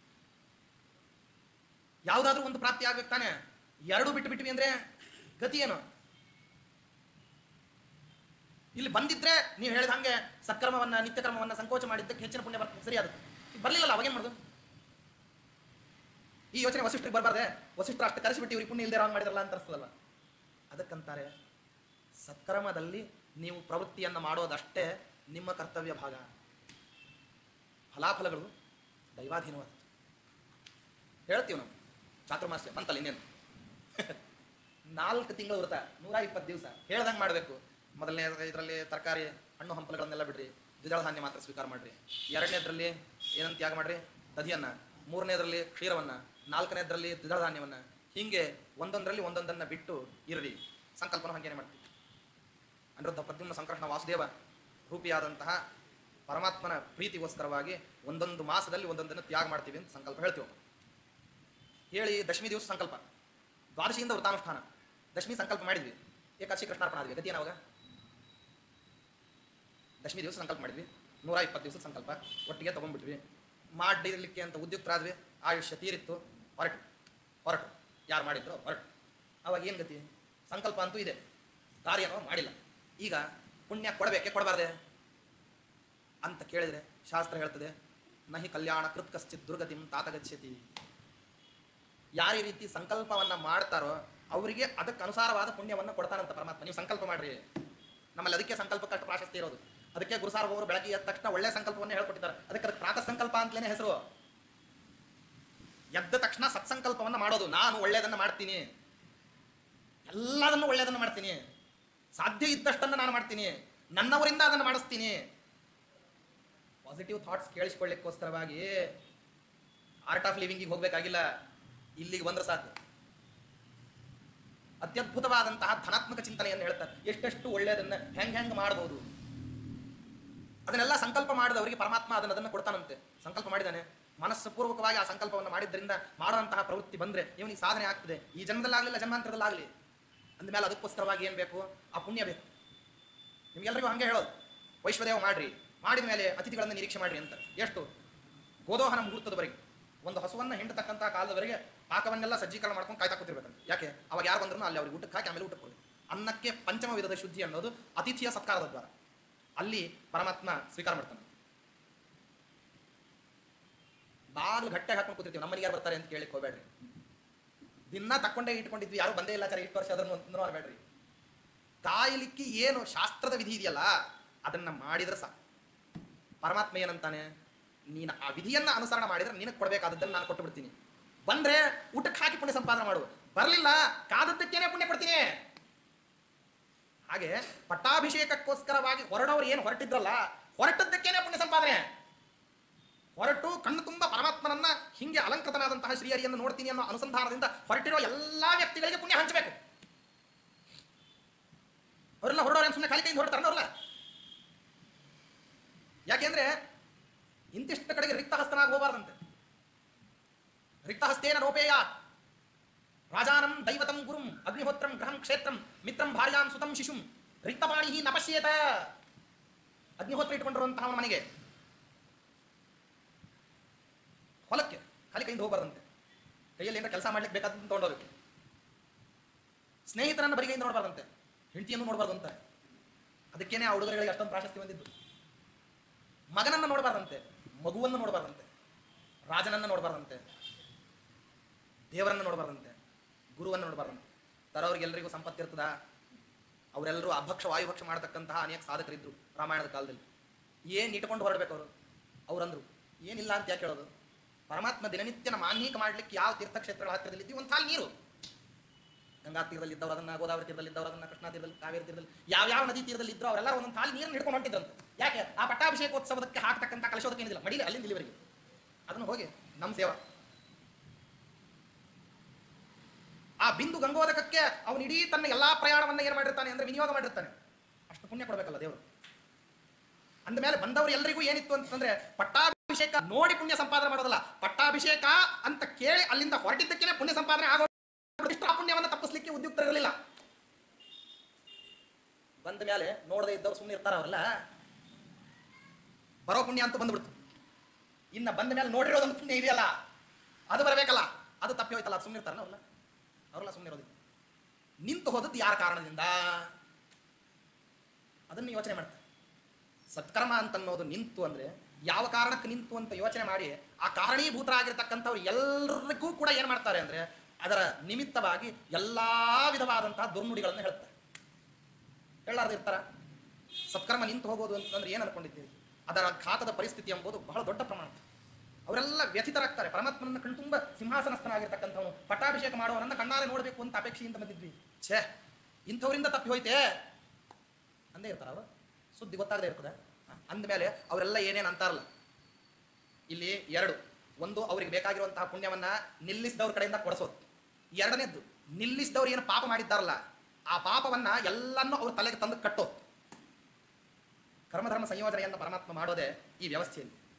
ಯಾವುದಾದ್ರೂ ಒಂದು ಪ್ರಾಪ್ತಿ ಆಗ್ಬೇಕು ತಾನೆ. ಎರಡು ಬಿಟ್ಟು ಬಿಟ್ವಿ ಅಂದ್ರೆ ಗತಿ ಏನು? ಇಲ್ಲಿ ಬಂದಿದ್ರೆ ನೀವು ಹೇಳಿದ ಹಂಗೆ ಸತ್ಕರ್ಮವನ್ನ ನಿತ್ಯ ಕರ್ಮವನ್ನ ಸಂಕೋಚ ಮಾಡಿದ್ದಕ್ಕೆ ಹೆಚ್ಚಿನ ಪುಣ್ಯ ಬರ್ತದೆ, ಸರಿ. ಅದು ಬರ್ಲಿಲ್ಲಲ್ಲ, ಅವಾಗೇನ್ ಮಾಡುದು? ಈ ಯೋಚನೆ ವಸಿಷ್ಠರಿಗೆ ಬರಬಾರ್ದೆ? ವಸಿಷ್ಠರು ಅಷ್ಟು ಕರೆಸಿಬಿಟ್ಟು ಇವ್ರಿಗೆ ಪುಣ್ಯ ಇಲ್ಲದೆ ರಾಂಗ್ ಮಾಡಿದ್ರಲ್ಲ ಅಂತ ಅನಿಸ್ತದಲ್ಲ. ಅದಕ್ಕಂತಾರೆ ಸತ್ಕರ್ಮದಲ್ಲಿ ನೀವು ಪ್ರವೃತ್ತಿಯನ್ನ ಮಾಡೋದಷ್ಟೇ ನಿಮ್ಮ ಕರ್ತವ್ಯ ಭಾಗ. ಫಲಾಫಲಗಳು ದೈವಾಧೀನವಾದ. ಹೇಳ್ತೀವಿ ನಾವು ಚಾತುರ್ಮಾಸ್ಯ ಬಂತಲ್ಲ, ಇನ್ನೇನು ನಾಲ್ಕು ತಿಂಗಳು ವ್ರತ, ನೂರ ಇಪ್ಪತ್ತು ದಿವಸ ಹೇಳ್ದಂಗೆ ಮಾಡಬೇಕು. ಮೊದಲನೇ ಇದರಲ್ಲಿ ತರಕಾರಿ ಹಣ್ಣು ಹಂಪಲುಗಳನ್ನೆಲ್ಲ ಬಿಡ್ರಿ, ದ್ವಿದಳ ಧಾನ್ಯ ಮಾತ್ರ ಸ್ವೀಕಾರ ಮಾಡ್ರಿ. ಎರಡನೇದ್ರಲ್ಲಿ ಏನಂತ ತ್ಯಾಗ ಮಾಡ್ರಿ? ದಧಿಯನ್ನ. ಮೂರನೇದ್ರಲ್ಲಿ ಕ್ಷೀರವನ್ನ. ನಾಲ್ಕನೇದ್ರಲ್ಲಿ ದ್ವಿದಳ ಧಾನ್ಯವನ್ನ. ಹೀಗೆ ಒಂದೊಂದರಲ್ಲಿ ಒಂದೊಂದನ್ನು ಬಿಟ್ಟು ಇರ್ರಿ. ಸಂಕಲ್ಪನ ಹಂಗೇನೆ ಮಾಡ್ತೀವಿ. ಅನಿರುದ್ಧ ಪ್ರದ್ಯುಮ್ನ ಸಂಕರ್ಷಣ ವಾಸುದೇವ ರೂಪಿಯಾದಂತಹ ಪರಮಾತ್ಮನ ಪ್ರೀತಿಗೋಸ್ಕರವಾಗಿ ಒಂದೊಂದು ಮಾಸದಲ್ಲಿ ಒಂದೊಂದನ್ನು ತ್ಯಾಗ ಮಾಡ್ತೀವಿ ಅಂತ ಸಂಕಲ್ಪ ಹೇಳ್ತೀವಿ. ಹೇಳಿ ದಶಮಿ ದಿವಸ ಸಂಕಲ್ಪ, ದ್ವಾದಶಿಯಿಂದ ವೃತಾನುಷ್ಠಾನ. ದಶಮಿ ಸಂಕಲ್ಪ ಮಾಡಿದ್ವಿ, ಏಕಾದಶಿ ಕೃಷ್ಣಾರ್ಪಣ ಆದ್ವಿ. ಗತಿ ಏನಾವಾಗ? ದಶಮಿ ದಿವಸ ಸಂಕಲ್ಪ ಮಾಡಿದ್ವಿ, ನೂರ ಇಪ್ಪತ್ತು ದಿವಸ ಸಂಕಲ್ಪ ಒಟ್ಟಿಗೆ ತಗೊಂಡ್ಬಿಟ್ವಿ. ಮಾಡಿರ್ಲಿಕ್ಕೆ ಅಂತ ಉದ್ಯುಕ್ತರಾದ್ವಿ, ಆಯುಷ್ಯ ತೀರಿತ್ತು, ಹೊರಟು ಹೊರಟು ಯಾರು ಮಾಡಿದ್ರು ಹೊರಟು. ಅವಾಗ ಏನು ಗತಿ? ಸಂಕಲ್ಪ ಅಂತೂ ಇದೆ, ಕಾರ್ಯನೋ ಮಾಡಿಲ್ಲ. ಈಗ ಪುಣ್ಯ ಕೊಡಬೇಕೆ ಕೊಡಬಾರ್ದೆ ಅಂತ ಕೇಳಿದ್ರೆ ಶಾಸ್ತ್ರ ಹೇಳ್ತದೆ, ನಹಿ ಕಲ್ಯಾಣ ಕೃತ್ ಕಶ್ಚಿತ್ ದುರ್ಗತಿಂ ತಾತಗಚ್ಚತಿ. ಯಾರ ರೀತಿ ಸಂಕಲ್ಪವನ್ನ ಮಾಡ್ತಾರೋ ಅವರಿಗೆ ಅದಕ್ಕೆ ಅನುಸಾರವಾದ ಪುಣ್ಯವನ್ನು ಕೊಡ್ತಾನಂತ ಪರಮಾತ್ಮ. ನೀವು ಸಂಕಲ್ಪ ಮಾಡ್ರಿ, ನಮ್ಮಲ್ಲಿ ಅದಕ್ಕೆ ಸಂಕಲ್ಪಕ್ಕೆ ಅಷ್ಟು ಪ್ರಾಶಸ್ತ್ಯ ಇರೋದು. ಅದಕ್ಕೆ ಗುರುಸಾರ್ವವರು ಬೆಳಗ್ಗೆ ಎದ್ದ ತಕ್ಷಣ ಒಳ್ಳೆ ಸಂಕಲ್ಪವನ್ನೇ ಹೇಳ್ಕೊಟ್ಟಿದ್ದಾರೆ. ಅದಕ್ಕೆ ಅದಕ್ಕೆ ಪ್ರಾತಃ ಸಂಕಲ್ಪ ಅಂತಲೇ ಹೆಸರು. ಎದ್ದ ತಕ್ಷಣ ಸತ್ಸಂಕಲ್ಪವನ್ನ ಮಾಡೋದು. ನಾನು ಒಳ್ಳೆಯದನ್ನು ಮಾಡ್ತೀನಿ, ಎಲ್ಲದನ್ನು ಒಳ್ಳೆಯದನ್ನು ಮಾಡ್ತೀನಿ, ಸಾಧ್ಯ ಇದ್ದಷ್ಟನ್ನು ನಾನು ಮಾಡ್ತೀನಿ, ನನ್ನವರಿಂದ ಅದನ್ನು ಮಾಡಿಸ್ತೀನಿ. ಪಾಸಿಟಿವ್ ಥಾಟ್ಸ್ ಕೇಳಿಸ್ಕೊಳ್ಳಿಕ್ಕೋಸ್ಕರವಾಗಿ ಆರ್ಟ್ ಆಫ್ ಲಿವಿಂಗಿಗೆ ಹೋಗ್ಬೇಕಾಗಿಲ್ಲ, ಇಲ್ಲಿಗೆ ಬಂದ್ರೆ ಸಾಕು. ಅತ್ಯದ್ಭುತವಾದಂತಹ ಧನಾತ್ಮಕ ಚಿಂತನೆಯನ್ನು ಹೇಳ್ತಾರೆ. ಎಷ್ಟೆಷ್ಟು ಒಳ್ಳೆಯದನ್ನ ಹೆಂಗ್ ಹೆಂಗ್ ಮಾಡಬಹುದು ಅದನ್ನೆಲ್ಲ ಸಂಕಲ್ಪ ಮಾಡಿದವರಿಗೆ ಪರಮಾತ್ಮ ಅದನ್ನ ಅದನ್ನು ಕೊಡ್ತಾನಂತೆ. ಸಂಕಲ್ಪ ಮಾಡಿದಾನೆ, ಮನಸ್ಸು ಪೂರ್ವಕವಾಗಿ ಆ ಸಂಕಲ್ಪವನ್ನು ಮಾಡಿದ್ರಿಂದ ಮಾಡುವಂತಹ ಪ್ರವೃತ್ತಿ ಬಂದ್ರೆ ಇವನಿಗೆ ಸಾಧನೆ ಆಗ್ತದೆ. ಈ ಜನ್ಮದಲ್ಲಾಗಲಿಲ್ಲ, ಜನ್ಮಾಂತರದಲ್ಲಾಗಲಿ. ಅಂದಮೇಲೆ ಅದಕ್ಕೋಸ್ಕರವಾಗಿ ಏನ್ ಬೇಕು? ಆ ಪುಣ್ಯ ಬೇಕು. ನಿಮ್ಗೆಲ್ಲರಿಗೂ ಹಂಗೆ ಹೇಳೋದು, ವೈಶ್ವದೇವ ಮಾಡ್ರಿ, ಮಾಡಿದ ಮೇಲೆ ಅತಿಥಿಗಳನ್ನು ನಿರೀಕ್ಷೆ ಮಾಡ್ರಿ ಅಂತ. ಎಷ್ಟು? ಗೋದೋಹನ ಮುಹೂರ್ತದವರೆಗೆ, ಒಂದು ಹಸುವನ್ನ ಹಿಂಡತಕ್ಕಂತಹ ಕಾಲದವರೆಗೆ ಪಾಕವನ್ನೆಲ್ಲ ಸಜ್ಜೀಕರಣ ಮಾಡ್ಕೊಂಡು ಕಾಯ್ತಾ ಕೂತಿರ್ಬೇಕಂತ. ಯಾಕೆ? ಅವಾಗ ಯಾರು ಬಂದ್ರು ಅಲ್ಲಿ ಅವ್ರಿಗೆ ಊಟಕ್ಕೆ ಹಾಕಿ ಆಮೇಲೆ ಊಟಕ್ಕೆ ಕೊಡಿ. ಅನ್ನಕ್ಕೆ ಪಂಚಮ ವಿಧದ ಶುದ್ಧಿ ಅನ್ನೋದು ಅತಿಥಿಯ ಸತ್ಕಾರದ ದ್ವಾರ. ಅಲ್ಲಿ ಪರಮಾತ್ಮ ಸ್ವೀಕಾರ ಮಾಡ್ತಾನೆ. ಬಾಗಿಲು ಗಟ್ಟೆ ಹಾಕೊಂಡು ಕೂತಿರ್ತೀವಿ, ನಮ್ಮನಿಗೆ ಯಾರು ಬರ್ತಾರೆ ಅಂತ ಕೇಳಿಕ್ ಹೋಗ್ಬೇಡ್ರಿ. ದಿನ ತಕ್ಕೊಂಡೇ ಇಟ್ಕೊಂಡಿದ್ವಿ, ಯಾರು ಬಂದೇ ಇಲ್ಲ ಸರ್ ಇಷ್ಟು ವರ್ಷ, ಅದನ್ನು ನೋಡಬೇಡ್ರಿ. ಕಾಯಲಿಕ್ಕೆ ಏನು ಶಾಸ್ತ್ರದ ವಿಧಿ ಇದೆಯಲ್ಲ ಅದನ್ನ ಮಾಡಿದ್ರೆ ಸಾಕು. ಪರಮಾತ್ಮ ಏನಂತಾನೆ, ನೀನು ಆ ವಿಧಿಯನ್ನ ಅನುಸರಣ ಮಾಡಿದ್ರೆ ನಿನಗೆ ಕೊಡಬೇಕಾದದ್ದನ್ನು ನಾನು ಕೊಟ್ಟು ಬಿಡ್ತೀನಿ. ಬಂದ್ರೆ ಊಟಕ್ಕೆ ಹಾಕಿ ಪುಣ್ಯ ಸಂಪಾದನೆ ಮಾಡು, ಬರಲಿಲ್ಲ ಕಾದದ್ದಕ್ಕೇನೆ ಪುಣ್ಯ ಕೊಡ್ತೀನಿ. ಹಾಗೆ ಪಟ್ಟಾಭಿಷೇಕಕ್ಕೋಸ್ಕರವಾಗಿ ಹೊರಡವರು ಏನು ಹೊರಟಿದ್ರಲ್ಲ, ಹೊರಟದ್ದಕ್ಕೇನೆ ಪುಣ್ಯ ಸಂಪಾದನೆ. ಹೊರಟು ಕಣ್ಣು ತುಂಬ ಪರಮಾತ್ಮನನ್ನ ಹಿಂಗೆ ಅಲಂಕೃತನಾದಂತಹ ಶ್ರೀಹರಿಯನ್ನು ನೋಡ್ತೀನಿ ಅನ್ನೋ ಅನುಸಂಧಾನದಿಂದ ಹೊರಟಿರೋ ಎಲ್ಲಾ ವ್ಯಕ್ತಿಗಳಿಗೆ ಪುಣ್ಯ ಹಂಚಬೇಕು. ಅವರೆಲ್ಲ ಹೊರಡೋರು ಸುಮ್ಮನೆ ಖಾಲಿ ಕೈಯಿಂದ ಹೊರಡ್ತಾರ ಅವರಲ್ಲ. ಯಾಕೆಂದ್ರೆ ಇಂತಿಷ್ಟ ಕಡೆಗೆ ರಿಕ್ತಹಸ್ತನಾಗಿ ಹೋಗಬಾರ್ದಂತೆ. ರಿಕ್ತಹಸ್ತೇನ ರೋಪೇಯ ರಾಜಾನಂ ದೈವತಂ ಗುರುಂ ಅಗ್ನಿಹೋತ್ರಂ ಗೃಹಂ ಕ್ಷೇತ್ರಂ ಮಿತ್ರಂ ಭಾರ್ಯಾಂ ಸುತಂ ಶಿಶುಂ ರಿಕ್ತಪಾಣಿ ನಪಶ್ಯೇತ. ಅಗ್ನಿಹೋತ್ರ ಇಟ್ಕೊಂಡಿರುವಂತಹ ಮನೆಗೆ ಹೊಲಕ್ಕೆ ಖಾಲಿ ಕೈಯಿಂದ ಹೋಗಬಾರ್ದಂತೆ. ಕೈಯಲ್ಲಿ ಏನಾರ ಕೆಲಸ ಮಾಡ್ಲಿಕ್ಕೆ ಬೇಕಾದಂತ ತಗೊಂಡೋಗ್ಬೇಕು. ಸ್ನೇಹಿತರನ್ನು ಬರಿಗೈಯಿಂದ ನೋಡಬಾರ್ದಂತೆ, ಹೆಂಡತಿಯನ್ನು ನೋಡಬಾರ್ದು ಅಂತ. ಅದಕ್ಕೇನೆ ಆ ಹುಡುಗರುಗಳಿಗೆ ಅಷ್ಟೊಂದು ಪ್ರಾಶಸ್ತ್ಯ ಬಂದಿದ್ದು. ಮಗನನ್ನು ನೋಡಬಾರ್ದಂತೆ, ಮಗುವನ್ನು ನೋಡಬಾರ್ದಂತೆ, ರಾಜನನ್ನು ನೋಡಬಾರ್ದಂತೆ, ದೇವರನ್ನು ನೋಡಬಾರ್ದಂತೆ, ಗುರುವನ್ನು ನೋಡಬಾರ್ದಂತೆ. ತರವ್ರಿಗೆಲ್ಲರಿಗೂ ಸಂಪತ್ತಿರ್ತದ. ಅವರೆಲ್ಲರೂ ಅಭಕ್ಷ ವಾಯುಭಕ್ಷ ಮಾಡತಕ್ಕಂತಹ ಅನೇಕ ಸಾಧಕರಿದ್ರು ರಾಮಾಯಣದ ಕಾಲದಲ್ಲಿ. ಏನು ಇಟ್ಕೊಂಡು ಹೊರಡ್ಬೇಕು ಅವರು? ಅವ್ರಂದ್ರು ಏನಿಲ್ಲ ಅಂತ ಯಾಕೆ ಹೇಳೋದು? ಪರಮಾತ್ಮ ದಿನನಿತ್ಯನ ಮಾನ್ಯೀಕ ಮಾಡ್ಲಿಕ್ಕೆ ಯಾವ ತೀರ್ಥಕ್ಷೇತ್ರಗಳ ಹತ್ತಿರದಲ್ಲಿ ಇದ್ದೀವಿ, ಒಂದು ತಾಲ್ ನೀರು. ಗಂಗಾ ತೀರದಲ್ಲಿ ಇದ್ದವ್ರು ಅದನ್ನ, ಗೋದಾವರಿ ತೀರದಲ್ಲಿ ಇದ್ದವ್ರು ಅದನ್ನ, ಕೃಷ್ಣಾ ತೀರದಲ್ಲಿ, ಕಾವೇರಿ ತೀರದಲ್ಲಿ, ಯಾವ ಯಾವ ನದಿ ತೀರದಲ್ಲಿ ಇದ್ರು ಅವರೆಲ್ಲ ಒಂದೊಂದು ತಾಲ್ ನೀರನ್ನು ಹಿಡ್ಕೊಂಡು ಹೊಂಟಿದ್ರಂತೆ. ಯಾಕೆ? ಆ ಪಟ್ಟಾಭಿಷೇಕೋತ್ಸವಕ್ಕೆ ಹಾಕ್ತಕ್ಕಂಥ ಕಲಶೋದಕ್ಕೆ ಏನಿಲ್ಲ, ಮಡಿಲಿ ಅಲ್ಲಿಂದ ಇಲ್ಲಿವರೆಗೆ ಅದನ್ನು ಹೋಗಿ ನಮ್ಮ ಸೇವಾ. ಆ ಬಿಂದು ಗಂಗೋದಕಕ್ಕೆ ಅವನು ಇಡೀ ತನ್ನ ಎಲ್ಲಾ ಪ್ರಯಾಣವನ್ನ ಏನು ಮಾಡಿರ್ತಾನೆ ಅಂದ್ರೆ ವಿನಿಯೋಗ ಮಾಡಿರ್ತಾನೆ. ಅಷ್ಟು ಪುಣ್ಯ ಕೊಡಬೇಕಲ್ಲ ದೇವರು. ಅಂದ ಮೇಲೆ ಬಂದವರು ಎಲ್ಲರಿಗೂ ಏನಿತ್ತು ಅಂತಂದ್ರೆ ಪಟ್ಟಾಭಿಷೇಕ ನೋಡಿ ಪುಣ್ಯ ಸಂಪಾದನೆ ಮಾಡೋದಲ್ಲ, ಪಟ್ಟಾಭಿಷೇಕ ಅಂತ ಕೇಳಿ ಅಲ್ಲಿಂದ ಹೊರಟಿದ್ದಕ್ಕೆ ಪುಣ್ಯ ಸಂಪಾದನೆ ಆಗೋ ಪುಣ್ಯವನ್ನು ತಪ್ಪಿಸ್ಲಿಕ್ಕೆ ಉದ್ಯುಕ್ತರಿರಲಿಲ್ಲ. ಬಂದ ಮೇಲೆ ನೋಡದೆ ಇದ್ದವ್ರು ಸುಮ್ಮನೆ ಇರ್ತಾರ, ಅವರಲ್ಲ ಬರೋ ಪುಣ್ಯ ಅಂತ ಬಂದ್ಬಿಡ್ತು. ಇನ್ನ ಬಂದ ಮೇಲೆ ನೋಡಿರೋದೊಂದು ಪುಣ್ಯ ಇದೆಯಲ್ಲ ಅದು ಬರಬೇಕಲ್ಲ, ಅದು ತಪ್ಪಿ ಹೋಯ್ತಲ್ಲ, ಅದು ಸುಮ್ಮನೆ ಇರ್ತಾರ ಅವರಲ್ಲ ಅವರೆಲ್ಲ ಸುಮ್ಮನೆ ಇರೋದಿಲ್ಲ. ನಿಂತು ಹೋದದ್ದು ಯಾರ ಕಾರಣದಿಂದ ಅದನ್ನು ಯೋಚನೆ ಮಾಡ್ತಾರೆ. ಸತ್ಕರ್ಮ ಅಂತನ್ನೋದು ನಿಂತು ಅಂದ್ರೆ ಯಾವ ಕಾರಣಕ್ಕೆ ನಿಂತು ಅಂತ ಯೋಚನೆ ಮಾಡಿ ಆ ಕಾರಣೀಭೂತರಾಗಿರ್ತಕ್ಕಂಥವ್ರು ಎಲ್ಲರಿಗೂ ಕೂಡ ಏನ್ ಮಾಡ್ತಾರೆ ಅಂದ್ರೆ ಅದರ ನಿಮಿತ್ತವಾಗಿ ಎಲ್ಲಾ ವಿಧವಾದಂತಹ ದುರ್ನುಡಿಗಳನ್ನು ಹೇಳ್ತಾರೆ. ಹೇಳಾರ್ದು ಇರ್ತಾರ? ಸತ್ಕರ್ಮ ನಿಂತು ಹೋಗೋದು ಅಂತಂದ್ರೆ ಏನ್ ಅನ್ಕೊಂಡಿದ್ದೀವಿ? ಅದರ ಘಾತದ ಪರಿಸ್ಥಿತಿ ಎಂಬುದು ಬಹಳ ದೊಡ್ಡ ಪ್ರಮಾಣ. ಅವರೆಲ್ಲ ವ್ಯಥಿತರಾಗ್ತಾರೆ. ಪರಮಾತ್ಮನನ್ನ ಕಣ್ತುಂಬ ಸಿಂಹಾಸನಸ್ಥನಾಗಿರ್ತಕ್ಕಂಥವನು ಪಟ್ಟಾಭಿಷೇಕ ಮಾಡುವವನನ್ನ ಕಣ್ಣಾರೆ ನೋಡಬೇಕು ಅಂತ ಅಪೇಕ್ಷೆಯಿಂದ ಬಂದಿದ್ವಿ. ಛೇ, ಇಂಥವರಿಂದ ತಪ್ಪಿ ಹೋಯ್ತೆ ಅಂದೇ ಇರ್ತಾರ ಅವರು. ಸುದ್ದಿ ಗೊತ್ತಾಗದೇ ಇರ್ತದೆ. ಅಂದಮೇಲೆ ಅವರೆಲ್ಲ ಏನೇನು ಅಂತಾರಲ್ಲ, ಇಲ್ಲಿ ಎರಡು, ಒಂದು ಅವ್ರಿಗೆ ಬೇಕಾಗಿರುವಂತಹ ಪುಣ್ಯವನ್ನ ನಿಲ್ಲಿಸಿದವ್ರ ಕಡೆಯಿಂದ ಕೊಡಿಸೋದು. ಎರಡನೇದ್ದು, ನಿಲ್ಲಿಸಿದವ್ರು ಏನು ಪಾಪ ಮಾಡಿದ್ದಾರಲ್ಲ ಆ ಪಾಪವನ್ನ ಎಲ್ಲನ್ನೂ ಅವ್ರ ತಲೆಗೆ ತಂದು ಕಟ್ಟೋದು. ಕರ್ಮಧರ್ಮ ಸಂಯೋಜನೆಯನ್ನು ಪರಮಾತ್ಮ ಮಾಡೋದೇ ಈ ವ್ಯವಸ್ಥೆಯಲ್ಲಿ.